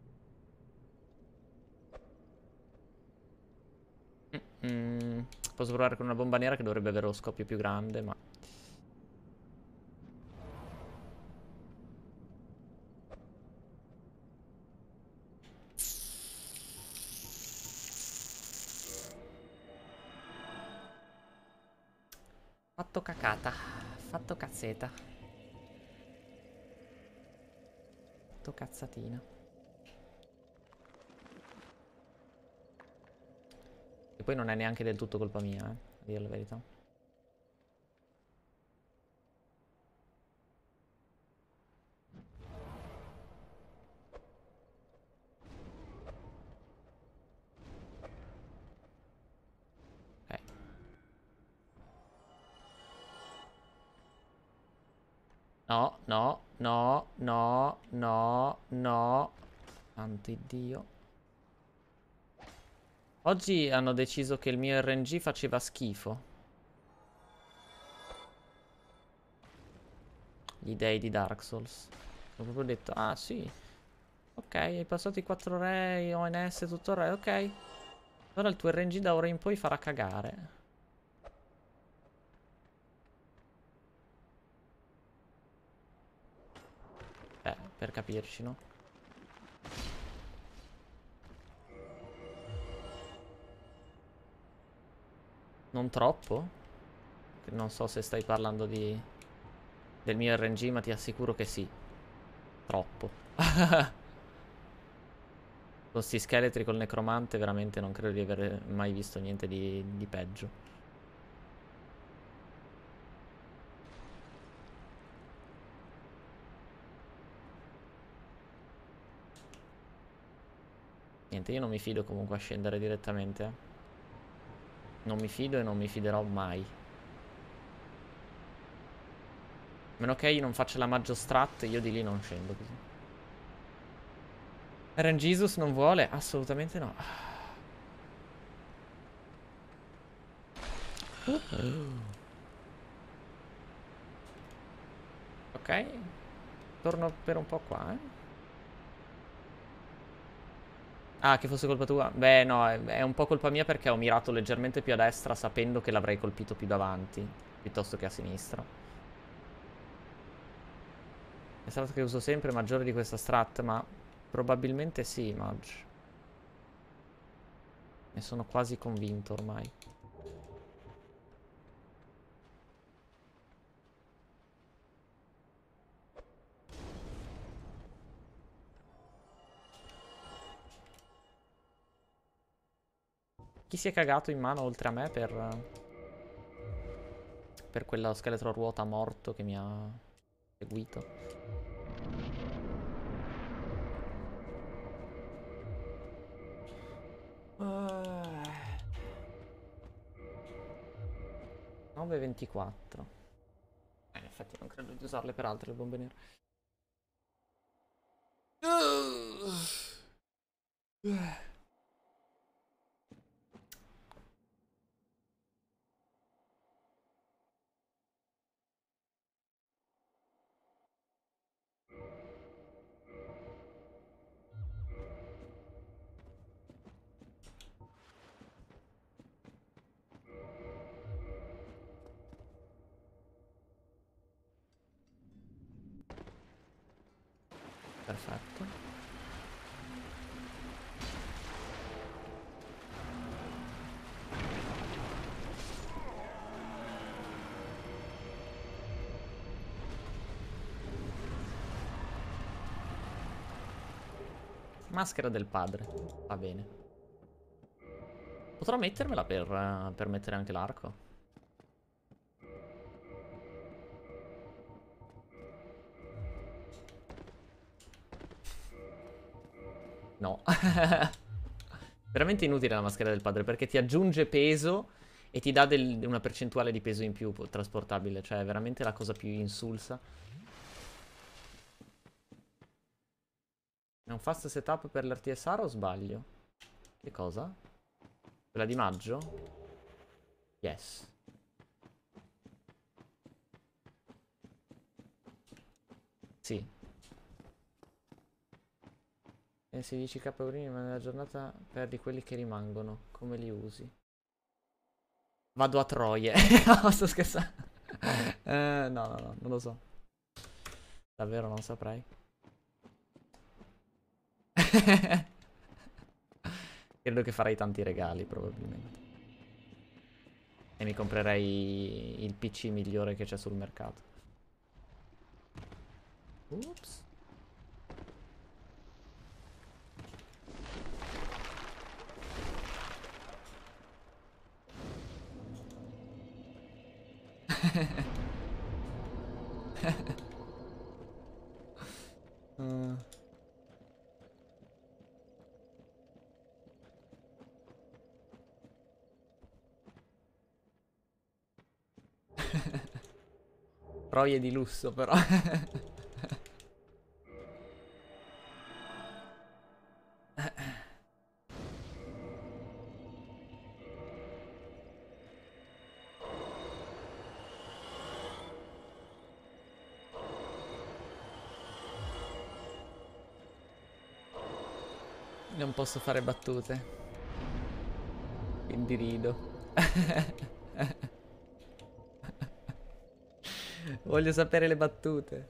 Mm -mm. Posso provare con una bomba nera che dovrebbe avere lo scoppio più grande, ma... Fatto cacata. Fatto cazzeta. Fatto cazzatina. E poi non è neanche del tutto colpa mia, eh, a dire la verità. Ok. No, no, no, no, no, no. Santo Iddio. Oggi hanno deciso che il mio R N G faceva schifo. Gli dei di Dark Souls. Ho proprio detto, ah sì. Ok, hai passato i quattro re, O N S, tutto il re, ok. Allora il tuo R N G da ora in poi farà cagare. Beh, per capirci, no? Non troppo? Non so se stai parlando di... del mio R N G, ma ti assicuro che sì. Troppo. Con sti scheletri col necromante veramente non credo di aver mai visto niente di, di peggio. Niente, io non mi fido comunque a scendere direttamente. eh. Non mi fido e non mi fiderò mai. A meno che io non faccia la Maggio Strat, io di lì non scendo così. Eren Jesus non vuole? Assolutamente no. Ok. Torno per un po' qua, eh. Ah, che fosse colpa tua? Beh, no, è, è un po' colpa mia perché ho mirato leggermente più a destra sapendo che l'avrei colpito più davanti, piuttosto che a sinistra. È strat che uso sempre maggiore di questa strat, ma probabilmente sì, Maggi. Ne sono quasi convinto ormai. Chi si è cagato in mano oltre a me per... per quello scheletro a ruota morto che mi ha seguito? nove e ventiquattro. Eh, in effetti non credo di usarle per altre le bombe nere. Perfetto. Maschera del padre. Va bene. Potrò mettermela per, eh, per mettere anche l'arco? No. Veramente inutile la maschera del padre perché ti aggiunge peso e ti dà del- una percentuale di peso in più trasportabile. Cioè, è veramente la cosa più insulsa. È un fast setup per l'R T S R o sbaglio? Che cosa? Quella di maggio? Yes. Sì. E se dici K primi ma nella giornata perdi quelli che rimangono. Come li usi? Vado a troie. No, sto scherzando. Eh, no, no, no, non lo so. Davvero non saprei. Credo che farei tanti regali, probabilmente. E mi comprerei il P C migliore che c'è sul mercato. Ups. uh. Troie di lusso però. Non posso fare battute. Quindi rido. Voglio sapere le battute.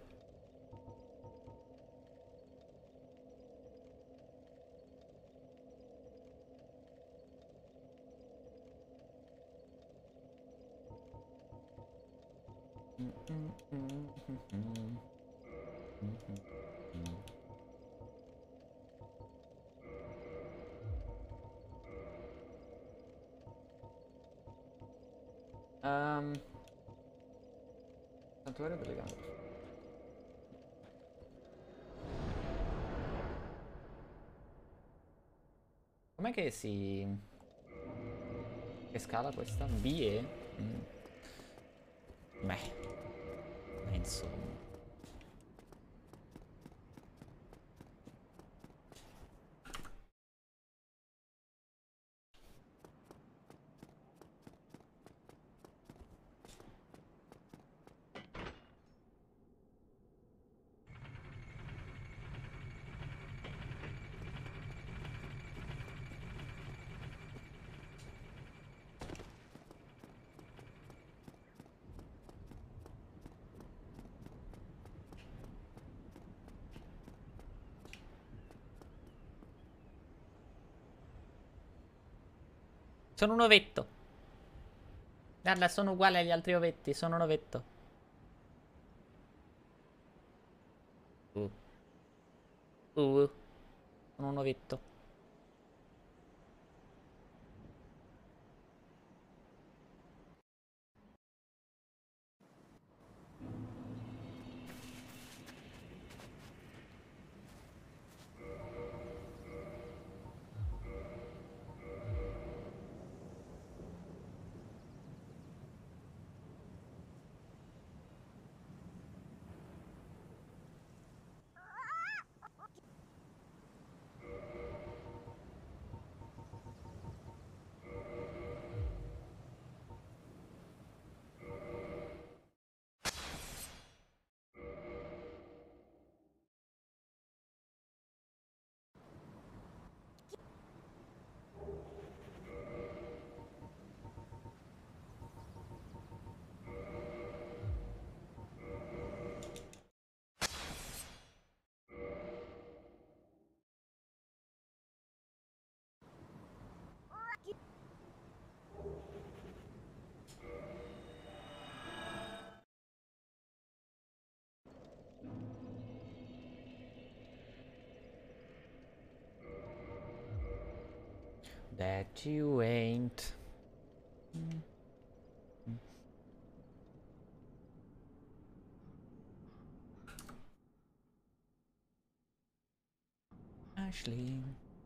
Um, Santuario delle gambe. Com'è che si... Che scala questa? B E? Mm. Beh. Beh, insomma. Sono un ovetto. Guarda, sono uguali agli altri ovetti, sono un ovetto. Uh. Uh. Sono un ovetto. That you ain't. Mm. Mm. Ashley.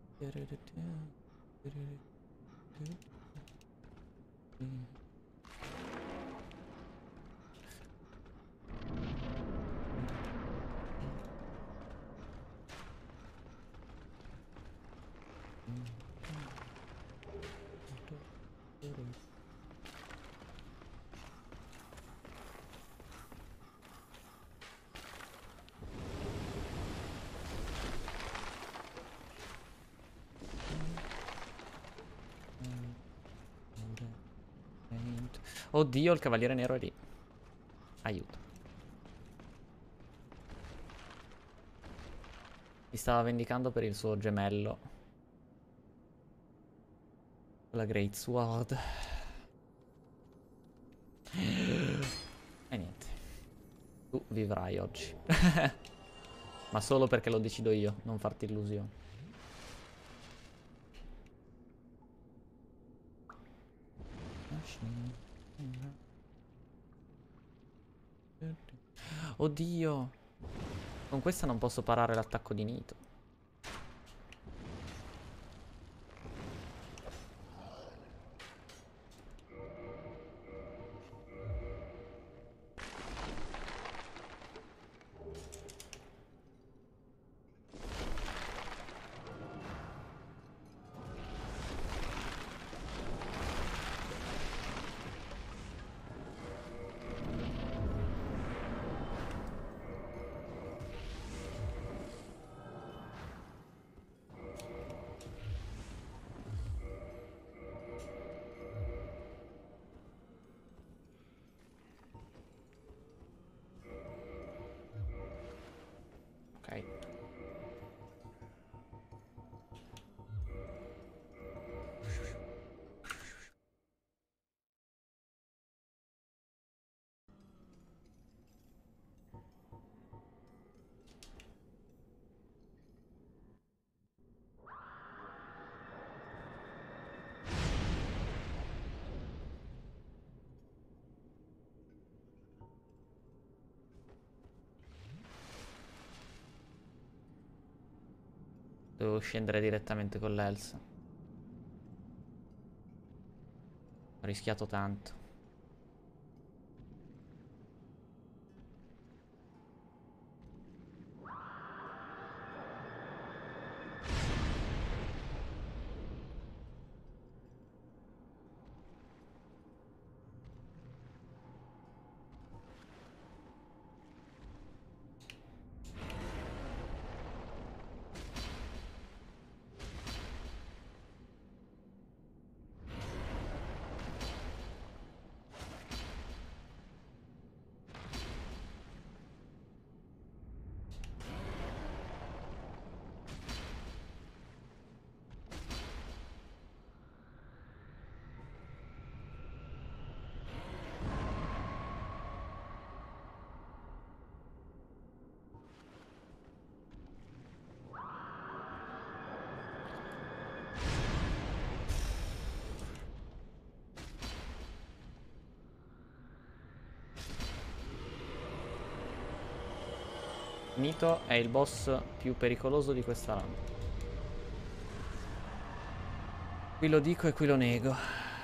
Oddio, il cavaliere nero è lì. Aiuto. Mi stava vendicando per il suo gemello. La Great Sword. E niente. Tu vivrai oggi. Ma solo perché lo decido io, non farti illusioni. Oddio. Con questa non posso parare l'attacco di Nito. Ok. Devo scendere direttamente con l'Elsa. Ho rischiato tanto. Nito è il boss più pericoloso di questa run. Qui lo dico e qui lo nego.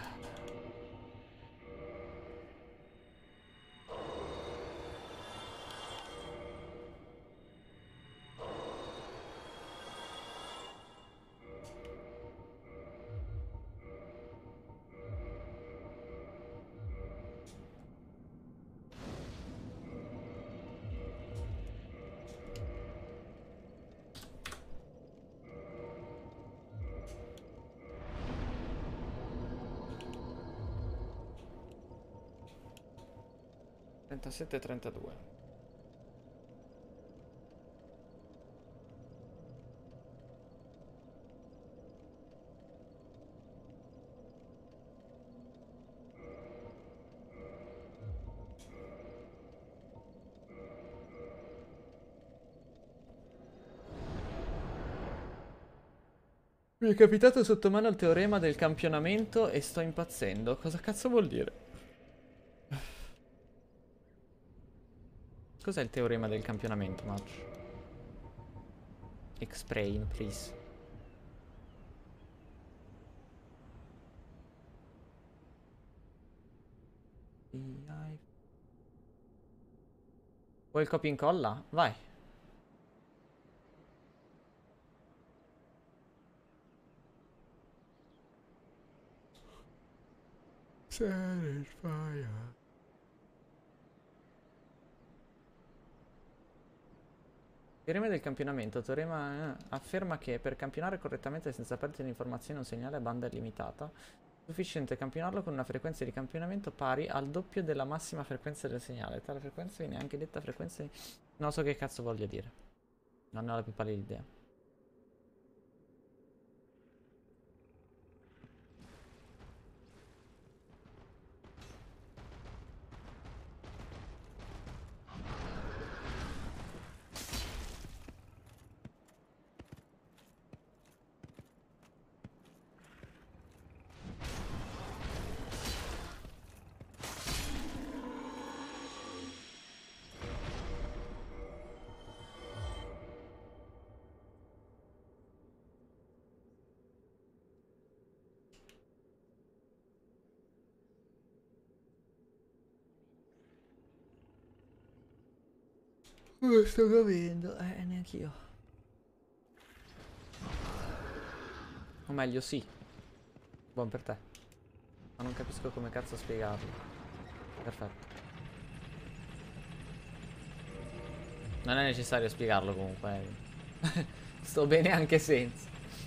trentasette trentadue. Mi è capitato sotto mano il teorema del campionamento e sto impazzendo. Cosa cazzo vuol dire? Cos'è il teorema del campionamento, Match? Explain, please. Vuoi il copia e incolla? Vai. Satisfyer. Teorema del campionamento. Teorema eh, afferma che per campionare correttamente senza perdere informazioni un segnale a banda limitata è sufficiente campionarlo con una frequenza di campionamento pari al doppio della massima frequenza del segnale. Tale frequenza viene anche detta frequenza di... Non so che cazzo voglia dire. Non ne ho la più pallida idea. Uh, sto capendo. Eh, neanch'io. O meglio, sì. Buon per te. Ma non capisco come cazzo spiegarlo. Perfetto. Non è necessario spiegarlo comunque. eh. Sto bene anche senza.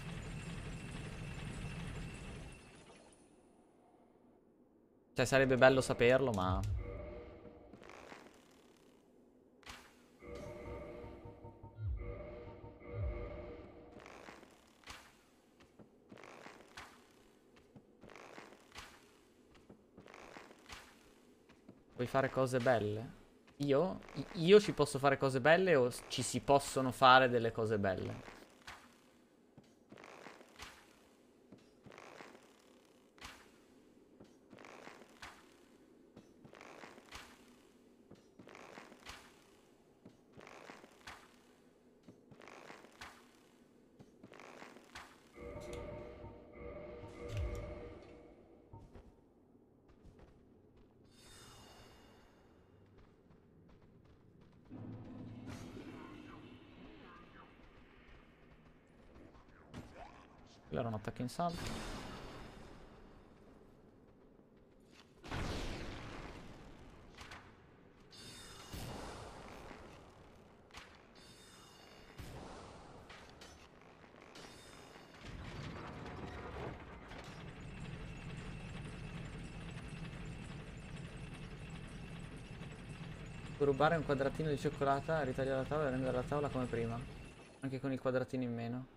Cioè, sarebbe bello saperlo, ma... Vuoi fare cose belle? Io? I- Io ci posso fare cose belle o s- ci si possono fare delle cose belle? Quello era un attacco in salto. Puoi rubare un quadratino di cioccolata, ritagliare la tavola e rendere la tavola come prima. Anche con il quadratino in meno.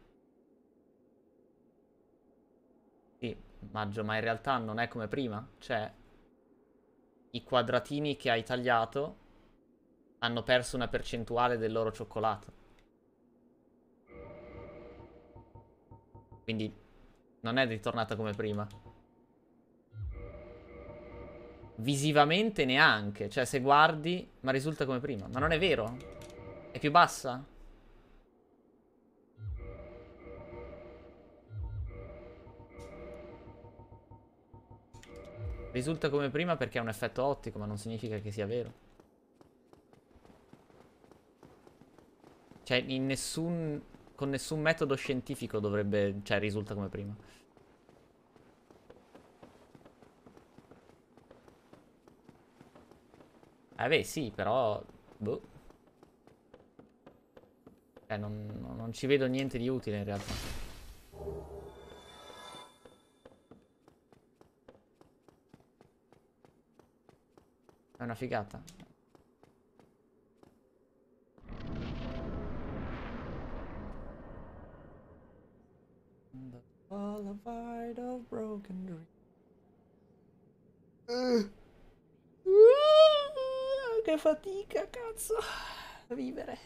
Sì, Maggio, ma in realtà non è come prima. Cioè, i quadratini che hai tagliato hanno perso una percentuale del loro cioccolato. Quindi non è ritornata come prima. Visivamente neanche. Cioè, se guardi, ma risulta come prima. Ma non è vero? È più bassa? Risulta come prima perché è un effetto ottico, ma non significa che sia vero. Cioè, in nessun... con nessun metodo scientifico dovrebbe... Cioè, risulta come prima. Eh beh, sì, però... Boh. Cioè, non, non- non ci vedo niente di utile in realtà. È una figata. The boulevard of broken dreams. Uh. Uh, che fatica, cazzo. A vivere.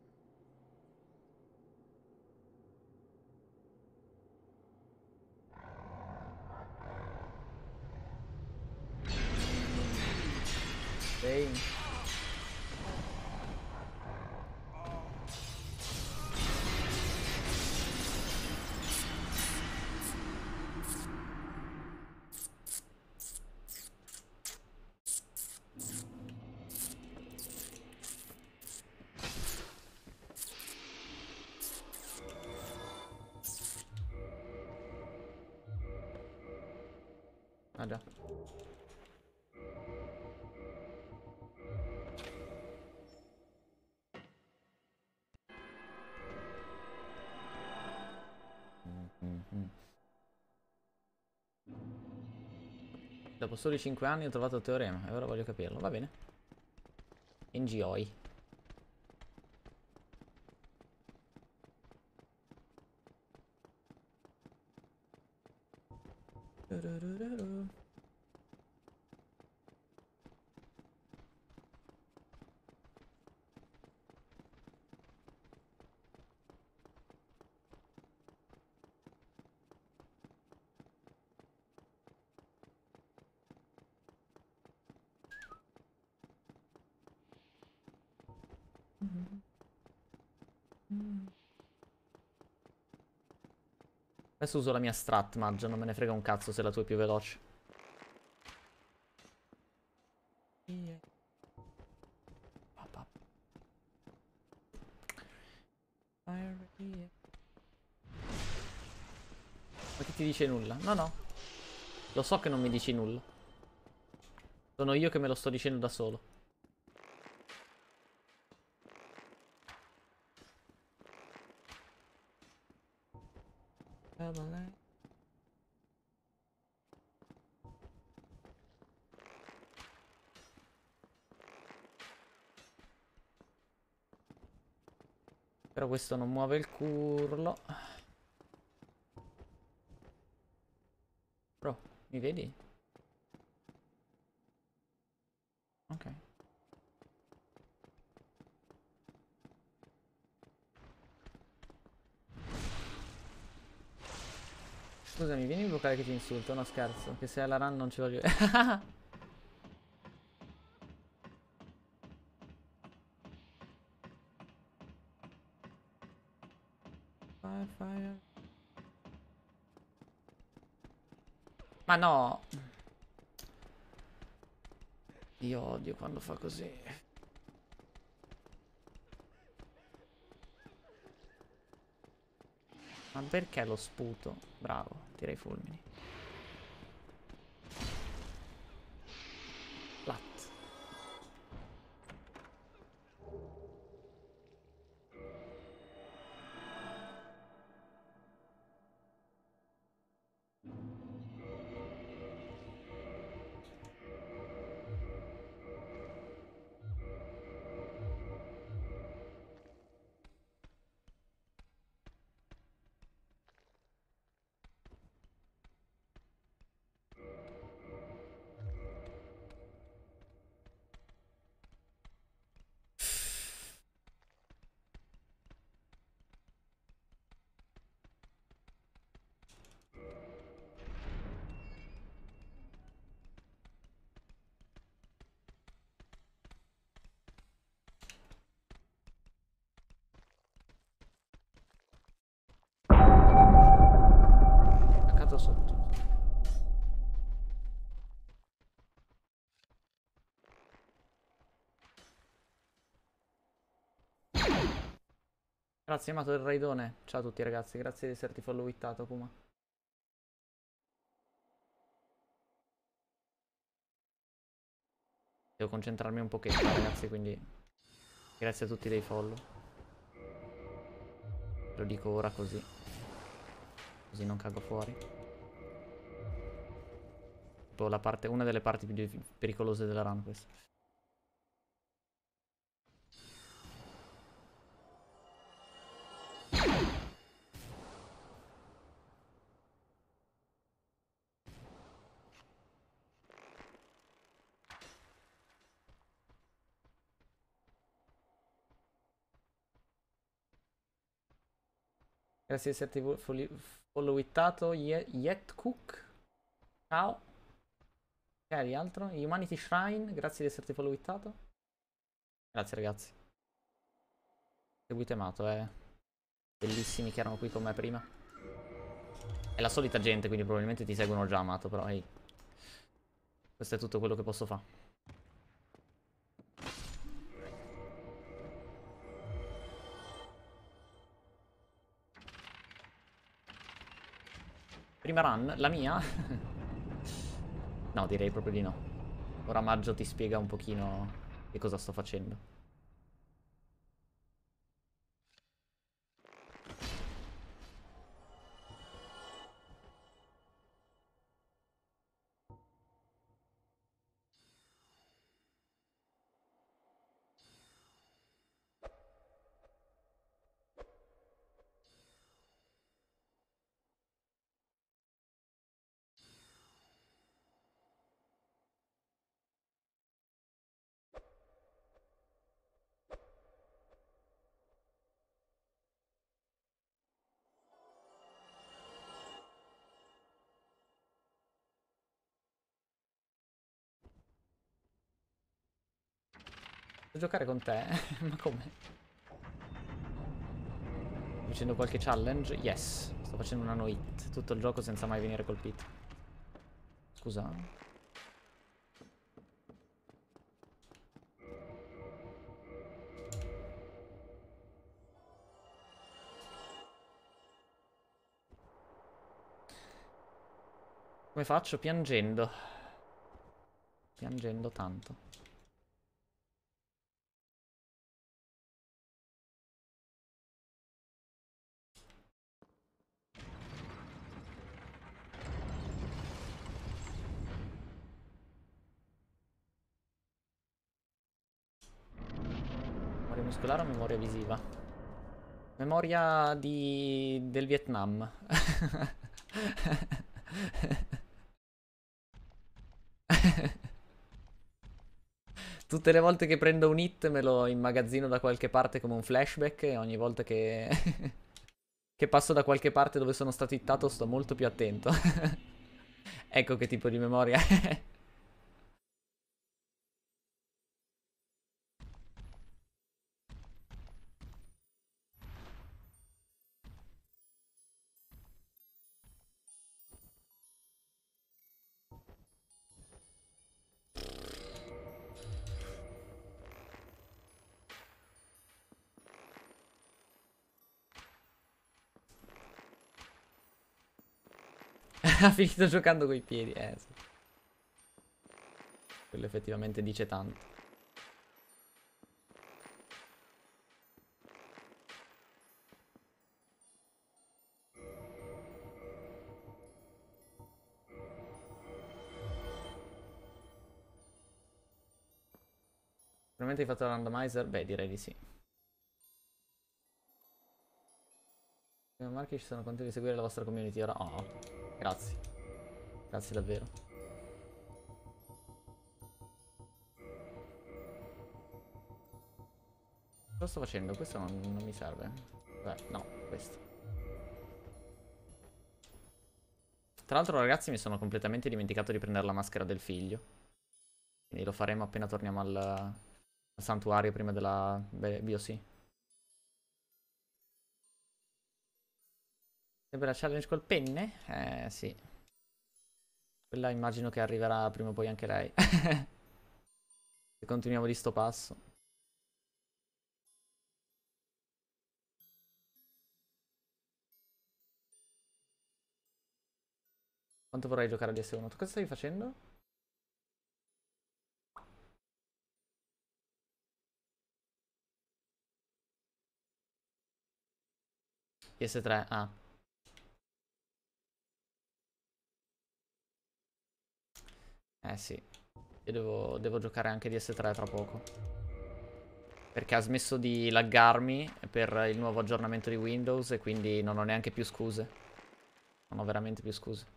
Sì. Ah già. Mm, mm. Dopo soli cinque anni ho trovato il teorema e ora voglio capirlo. Va bene. Enjoy. Adesso uso la mia strat, Maggio, non me ne frega un cazzo se la tua è più veloce. ti dice nulla. No, no. Lo so che non mi dici nulla. Sono io che me lo sto dicendo da solo. Però questo non muove il curlo. Bro, mi vedi? Ok. Scusami, vieni a bloccare che ti insulto, no scherzo. Che se alla run non ci voglio... Fire, fire. Ma no! Io odio quando fa così. Ma perché lo sputo? Bravo, tira i fulmini. Plat. Attaccato sotto. Grazie, amato del raidone. Ciao a tutti ragazzi, grazie di esserti followittato, Kuma. Devo concentrarmi un pochetto ragazzi, quindi grazie a tutti dei follow. Lo dico ora così. Così non cago fuori. Tipo la parte, una delle parti più pericolose della run questa. Grazie di esserti followittato. Yetcook. Ciao. Cari altro? Humanity Shrine. Grazie di esserti followittato. Grazie ragazzi. Seguite Mato, eh. Bellissimi che erano qui con me prima. È la solita gente, quindi probabilmente ti seguono già, Mato, però ehi. Questo è tutto quello che posso fare. Prima run, la mia? No, direi proprio di no. Ora Maggio ti spiega un pochino che cosa sto facendo. Sto giocare con te? Ma come? Sto facendo qualche challenge? Yes. Sto facendo una no hit. Tutto il gioco senza mai venire colpito. Scusa. Come faccio? Piangendo. Piangendo tanto. Memoria muscolare o memoria visiva? Memoria di... del Vietnam. Tutte le volte che prendo un hit me lo immagazzino da qualche parte come un flashback e ogni volta che... che passo da qualche parte dove sono stato hittato sto molto più attento. Ecco che tipo di memoria è. Ha finito giocando coi piedi, eh sì. Quello effettivamente dice tanto. Veramente hai fatto il randomizer? Beh, direi di sì. Marchi, ci sono contento di seguire la vostra community ora. Oh, grazie. Grazie davvero. Cosa sto facendo? Questo non, non mi serve. Beh, no, questo. Tra l'altro, ragazzi, mi sono completamente dimenticato di prendere la maschera del figlio. Quindi lo faremo appena torniamo al, al santuario prima della B O C. Sempre la challenge col penne? Eh, sì. Quella immagino che arriverà prima o poi anche lei. Se continuiamo di sto passo. Quanto vorrei giocare a D S uno? Tu cosa stai facendo? D S tre, ah. Eh sì. Io devo, devo giocare anche D S tre tra poco. Perché ha smesso di laggarmi per il nuovo aggiornamento di Windows e quindi non ho neanche più scuse. Non ho veramente più scuse.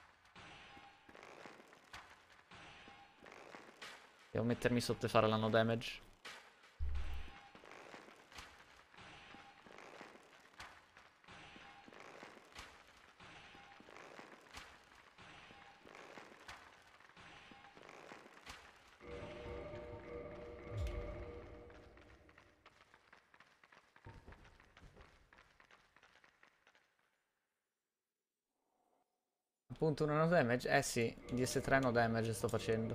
Devo mettermi sotto e fare l'anno damage. Appunto un no damage? Eh sì, D S tre no damage sto facendo.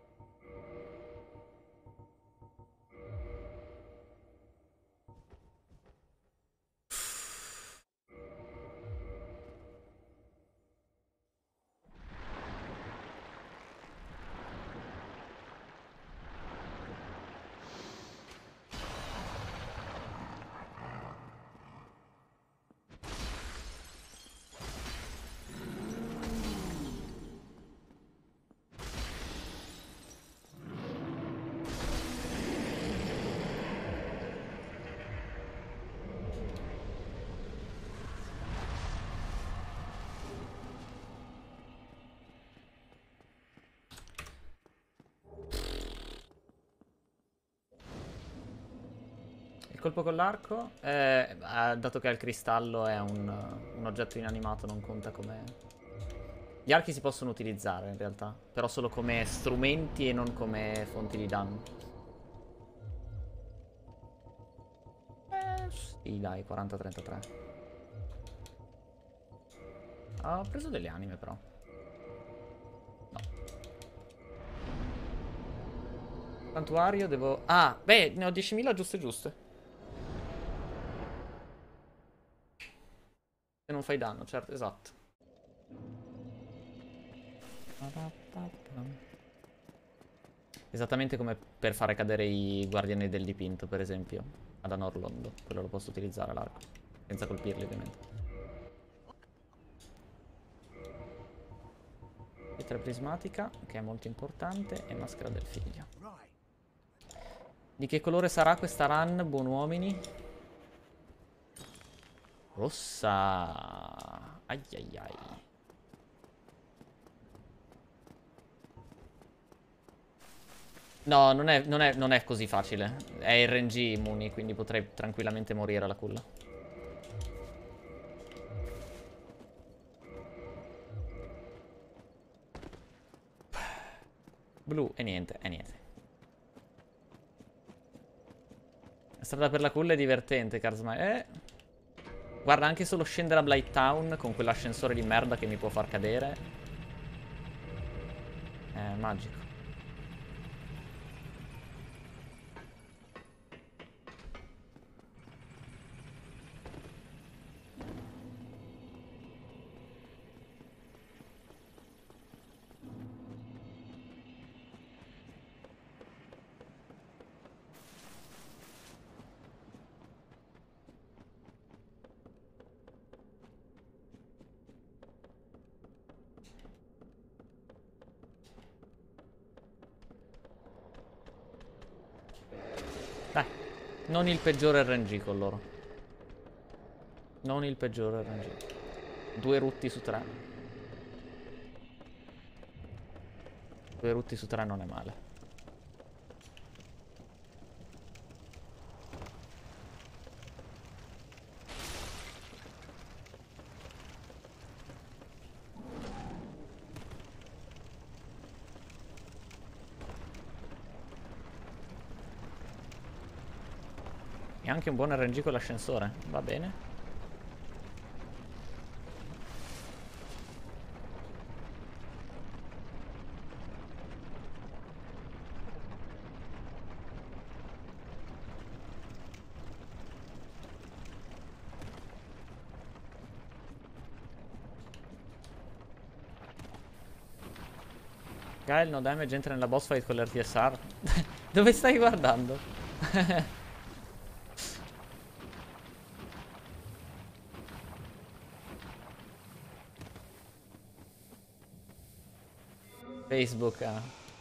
Il colpo con l'arco, eh, dato che ha il cristallo è un, un oggetto inanimato, non conta come... Gli archi si possono utilizzare in realtà, però solo come strumenti e non come fonti di danno. Eh, sì dai, quaranta trentatré. Ho preso delle anime però. No. Santuario devo... Ah, beh, ne ho diecimila giuste giuste. Se non fai danno, certo, esatto. Esattamente come per fare cadere i guardiani del dipinto, per esempio, ad Anorlondo. Quello lo posso utilizzare l'arco, senza colpirli ovviamente. Pietra prismatica, che è molto importante, e maschera del figlio. Di che colore sarà questa run, buon uomini? Rossa. Ai ai ai. No, non è, non è- non è così facile. È R N G Muni, quindi potrei tranquillamente morire alla culla. Blu e niente, e niente. La strada per la culla è divertente, Carsmai. Eh. Guarda, anche solo scendere a Blight Town con quell'ascensore di merda che mi può far cadere. È magico. Dai, non il peggiore R N G con loro. Non il peggiore R N G. Due rutti su tre. Due rutti su tre non è male. E anche un buon R N G con l'ascensore. Va bene. Gael no damage entra nella boss fight con l'R T S R. Dove stai guardando? Facebook, ah.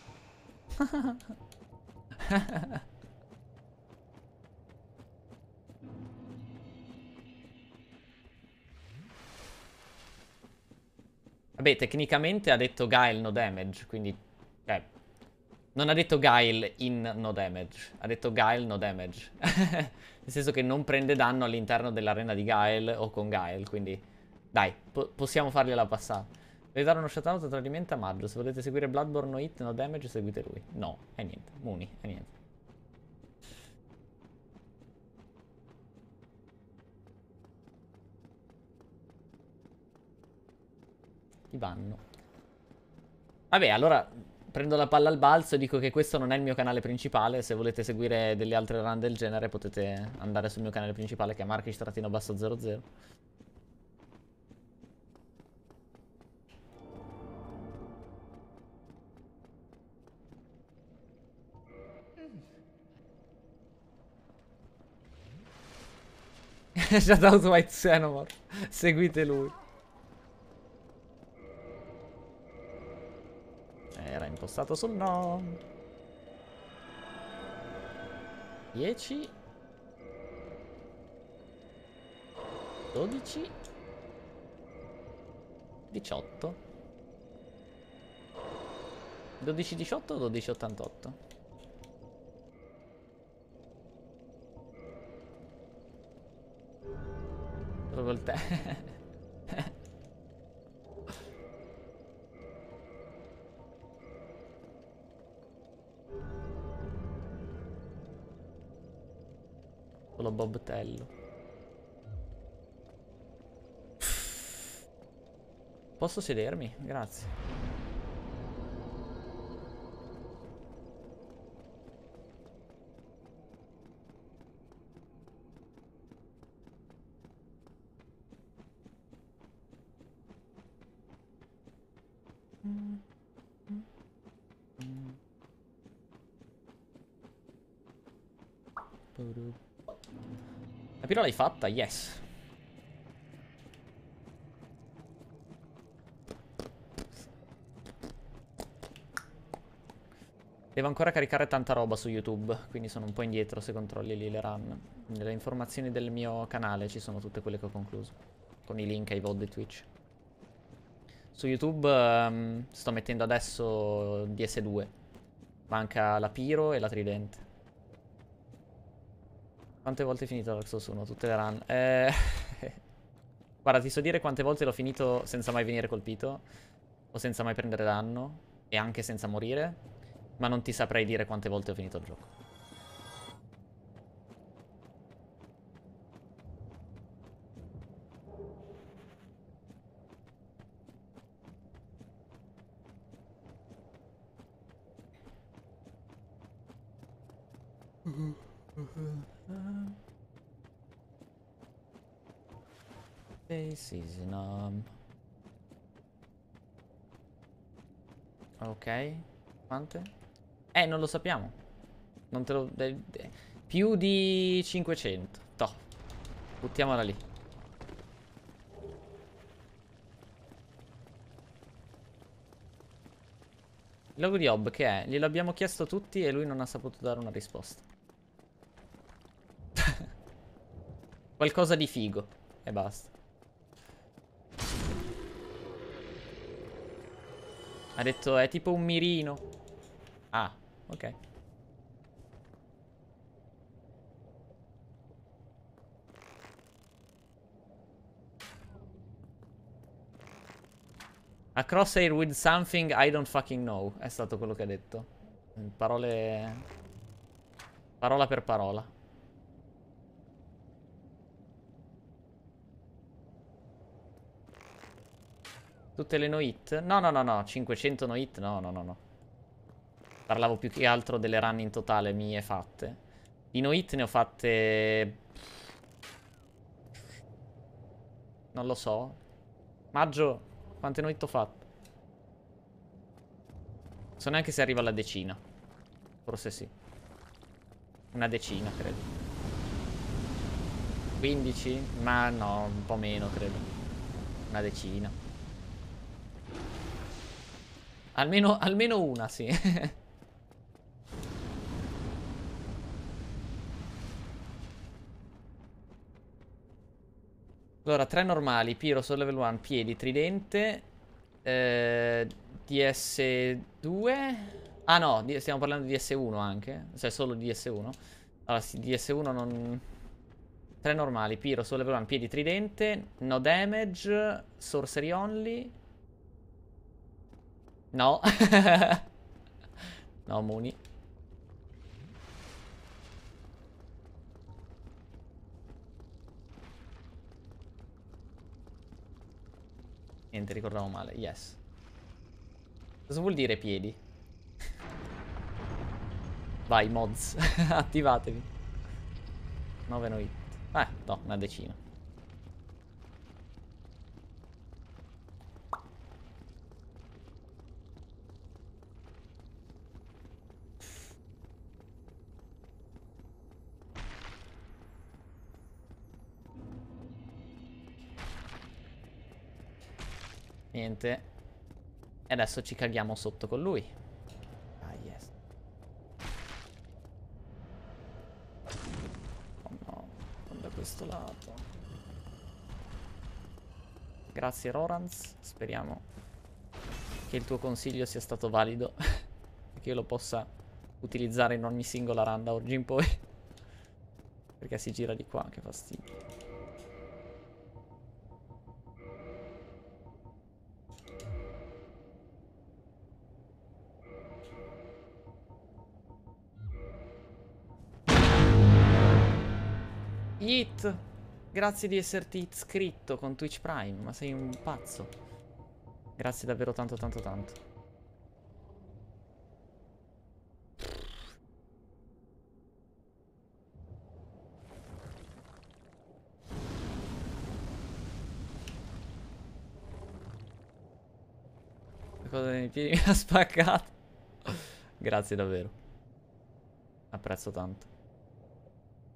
Vabbè, tecnicamente ha detto Gael no damage, quindi... Eh, non ha detto Gael in no damage, ha detto Gael no damage. Nel senso che non prende danno all'interno dell'arena di Gael o con Gael, quindi... Dai, po possiamo fargliela passare. Devi dare uno shutdown a tradimento a maggio. Se volete seguire Bloodborne no hit, no damage, seguite lui. No, e niente. Muni, e niente. Ti vanno. Vabbè, allora prendo la palla al balzo e dico che questo non è il mio canale principale. Se volete seguire delle altre run del genere potete andare sul mio canale principale che è Markish-basso zero zero. Shoutout White Xenomorph. Seguite lui. Era impostato sul no. dieci. dodici. diciotto. dodici diciotto o dodici ottantotto? Solo col te. Solo Bob Tello. Posso sedermi? Grazie. La piro l'hai fatta? Yes. Devo ancora caricare tanta roba su YouTube, quindi sono un po' indietro se controlli lì le run. Nelle informazioni del mio canale ci sono tutte quelle che ho concluso, con i link ai V O D di Twitch. Su YouTube um, sto mettendo adesso D S due. Manca la Piro e la Tridente. Quante volte hai finito Dark Souls uno? Tutte le run. Eh... Guarda, ti so dire quante volte l'ho finito senza mai venire colpito, o senza mai prendere danno, e anche senza morire. Ma non ti saprei dire quante volte ho finito il gioco. Season. Ok. Quante? Eh, non lo sappiamo. Non te lo... de- de- più di cinquecento. Toh. Buttiamola lì. Il logo di Hob che è? Glielo abbiamo chiesto tutti e lui non ha saputo dare una risposta. Qualcosa di figo. E basta. Ha detto è tipo un mirino. Ah, ok. A crosshair with something I don't fucking know. È stato quello che ha detto. Parole... Parola per parola. Tutte le no-hit? No, no, no, no. cinquecento no-hit? No, no, no, no. Parlavo più che altro delle run in totale mie fatte. Di no-hit ne ho fatte... Non lo so. Maggio, quante no-hit ho fatto? Non so neanche se arriva alla decina. Forse sì. Una decina, credo. quindici? Ma no, un po' meno, credo. Una decina. Almeno, almeno una, sì. Allora, tre normali, Pyro, Soul Level uno, piedi, tridente, eh, D S due. Ah no, di- stiamo parlando di D S uno anche, cioè solo di D S uno. Allora sì, D S uno non... tre normali, Pyro, Soul Level uno, piedi, tridente, no damage, sorcery only. No. No, Muni. Niente, ricordavo male. Yes. Cosa vuol dire piedi? Vai, mods. Attivatevi. nove no hit. Eh, no, una decina. Niente. E adesso ci caghiamo sotto con lui. Ah, yes. Oh no, non da questo lato. Grazie Roranz. Speriamo che il tuo consiglio sia stato valido. E che io lo possa utilizzare in ogni singola run da oggi in poi. Perché si gira di qua, che fastidio. Hit, grazie di esserti iscritto con Twitch Prime, ma sei un pazzo. Grazie davvero tanto tanto tanto. La cosa dei piedi mi ha spaccato. Grazie davvero. Apprezzo tanto.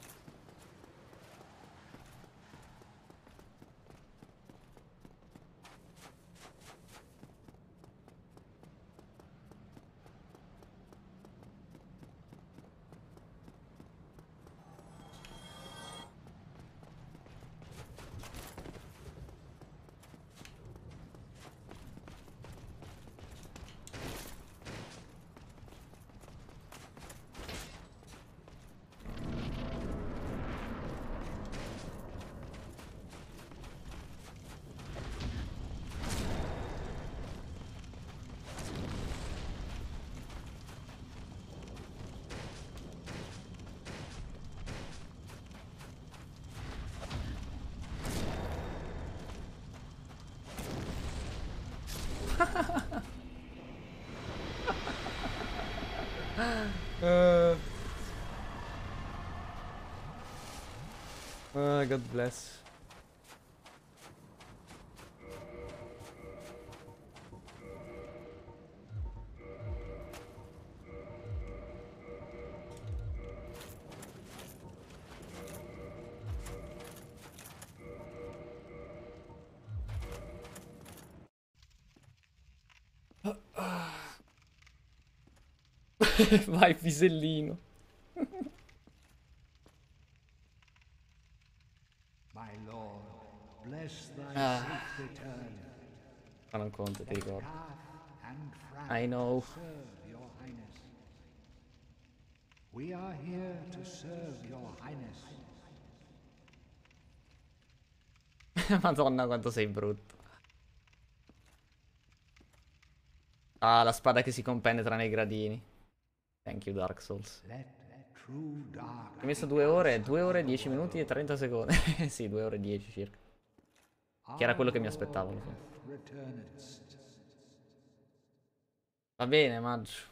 Oh, God bless. Vai, pisellino. My lord, bless thy Ah. safe return. Ma non conta, ti ricordo. Calf and Fran I know. serve your highness. We are here to serve your highness. Madonna, quanto sei brutto. Ah, la spada che si compenetra nei gradini. Thank you, Dark Souls. Let true dark Ho messo due ore, due ore, dieci minuti e trenta secondi. Sì, due ore e dieci circa. Che era quello che mi aspettavo. Alla fine. returnest. Va bene, maggio.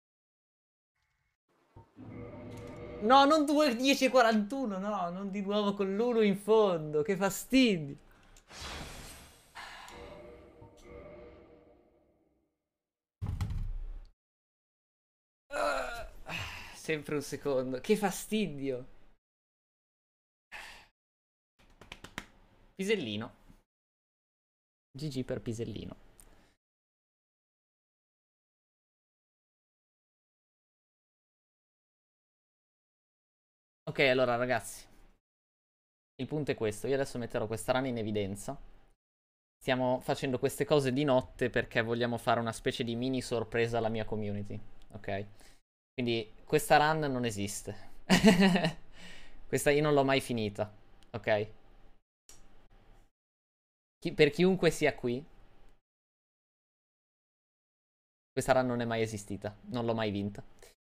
No, non due, dieci e quarantuno, no, non di nuovo con l'uno in fondo, che fastidio. Ah, sempre un secondo, che fastidio. Pisellino. G G per Pisellino. Ok, allora ragazzi, il punto è questo. Io adesso metterò questa run in evidenza. Stiamo facendo queste cose di notte perché vogliamo fare una specie di mini sorpresa alla mia community. Ok? Quindi questa run non esiste. Questa io non l'ho mai finita. Ok? Chi- per chiunque sia qui, questa run non è mai esistita. Non l'ho mai vinta.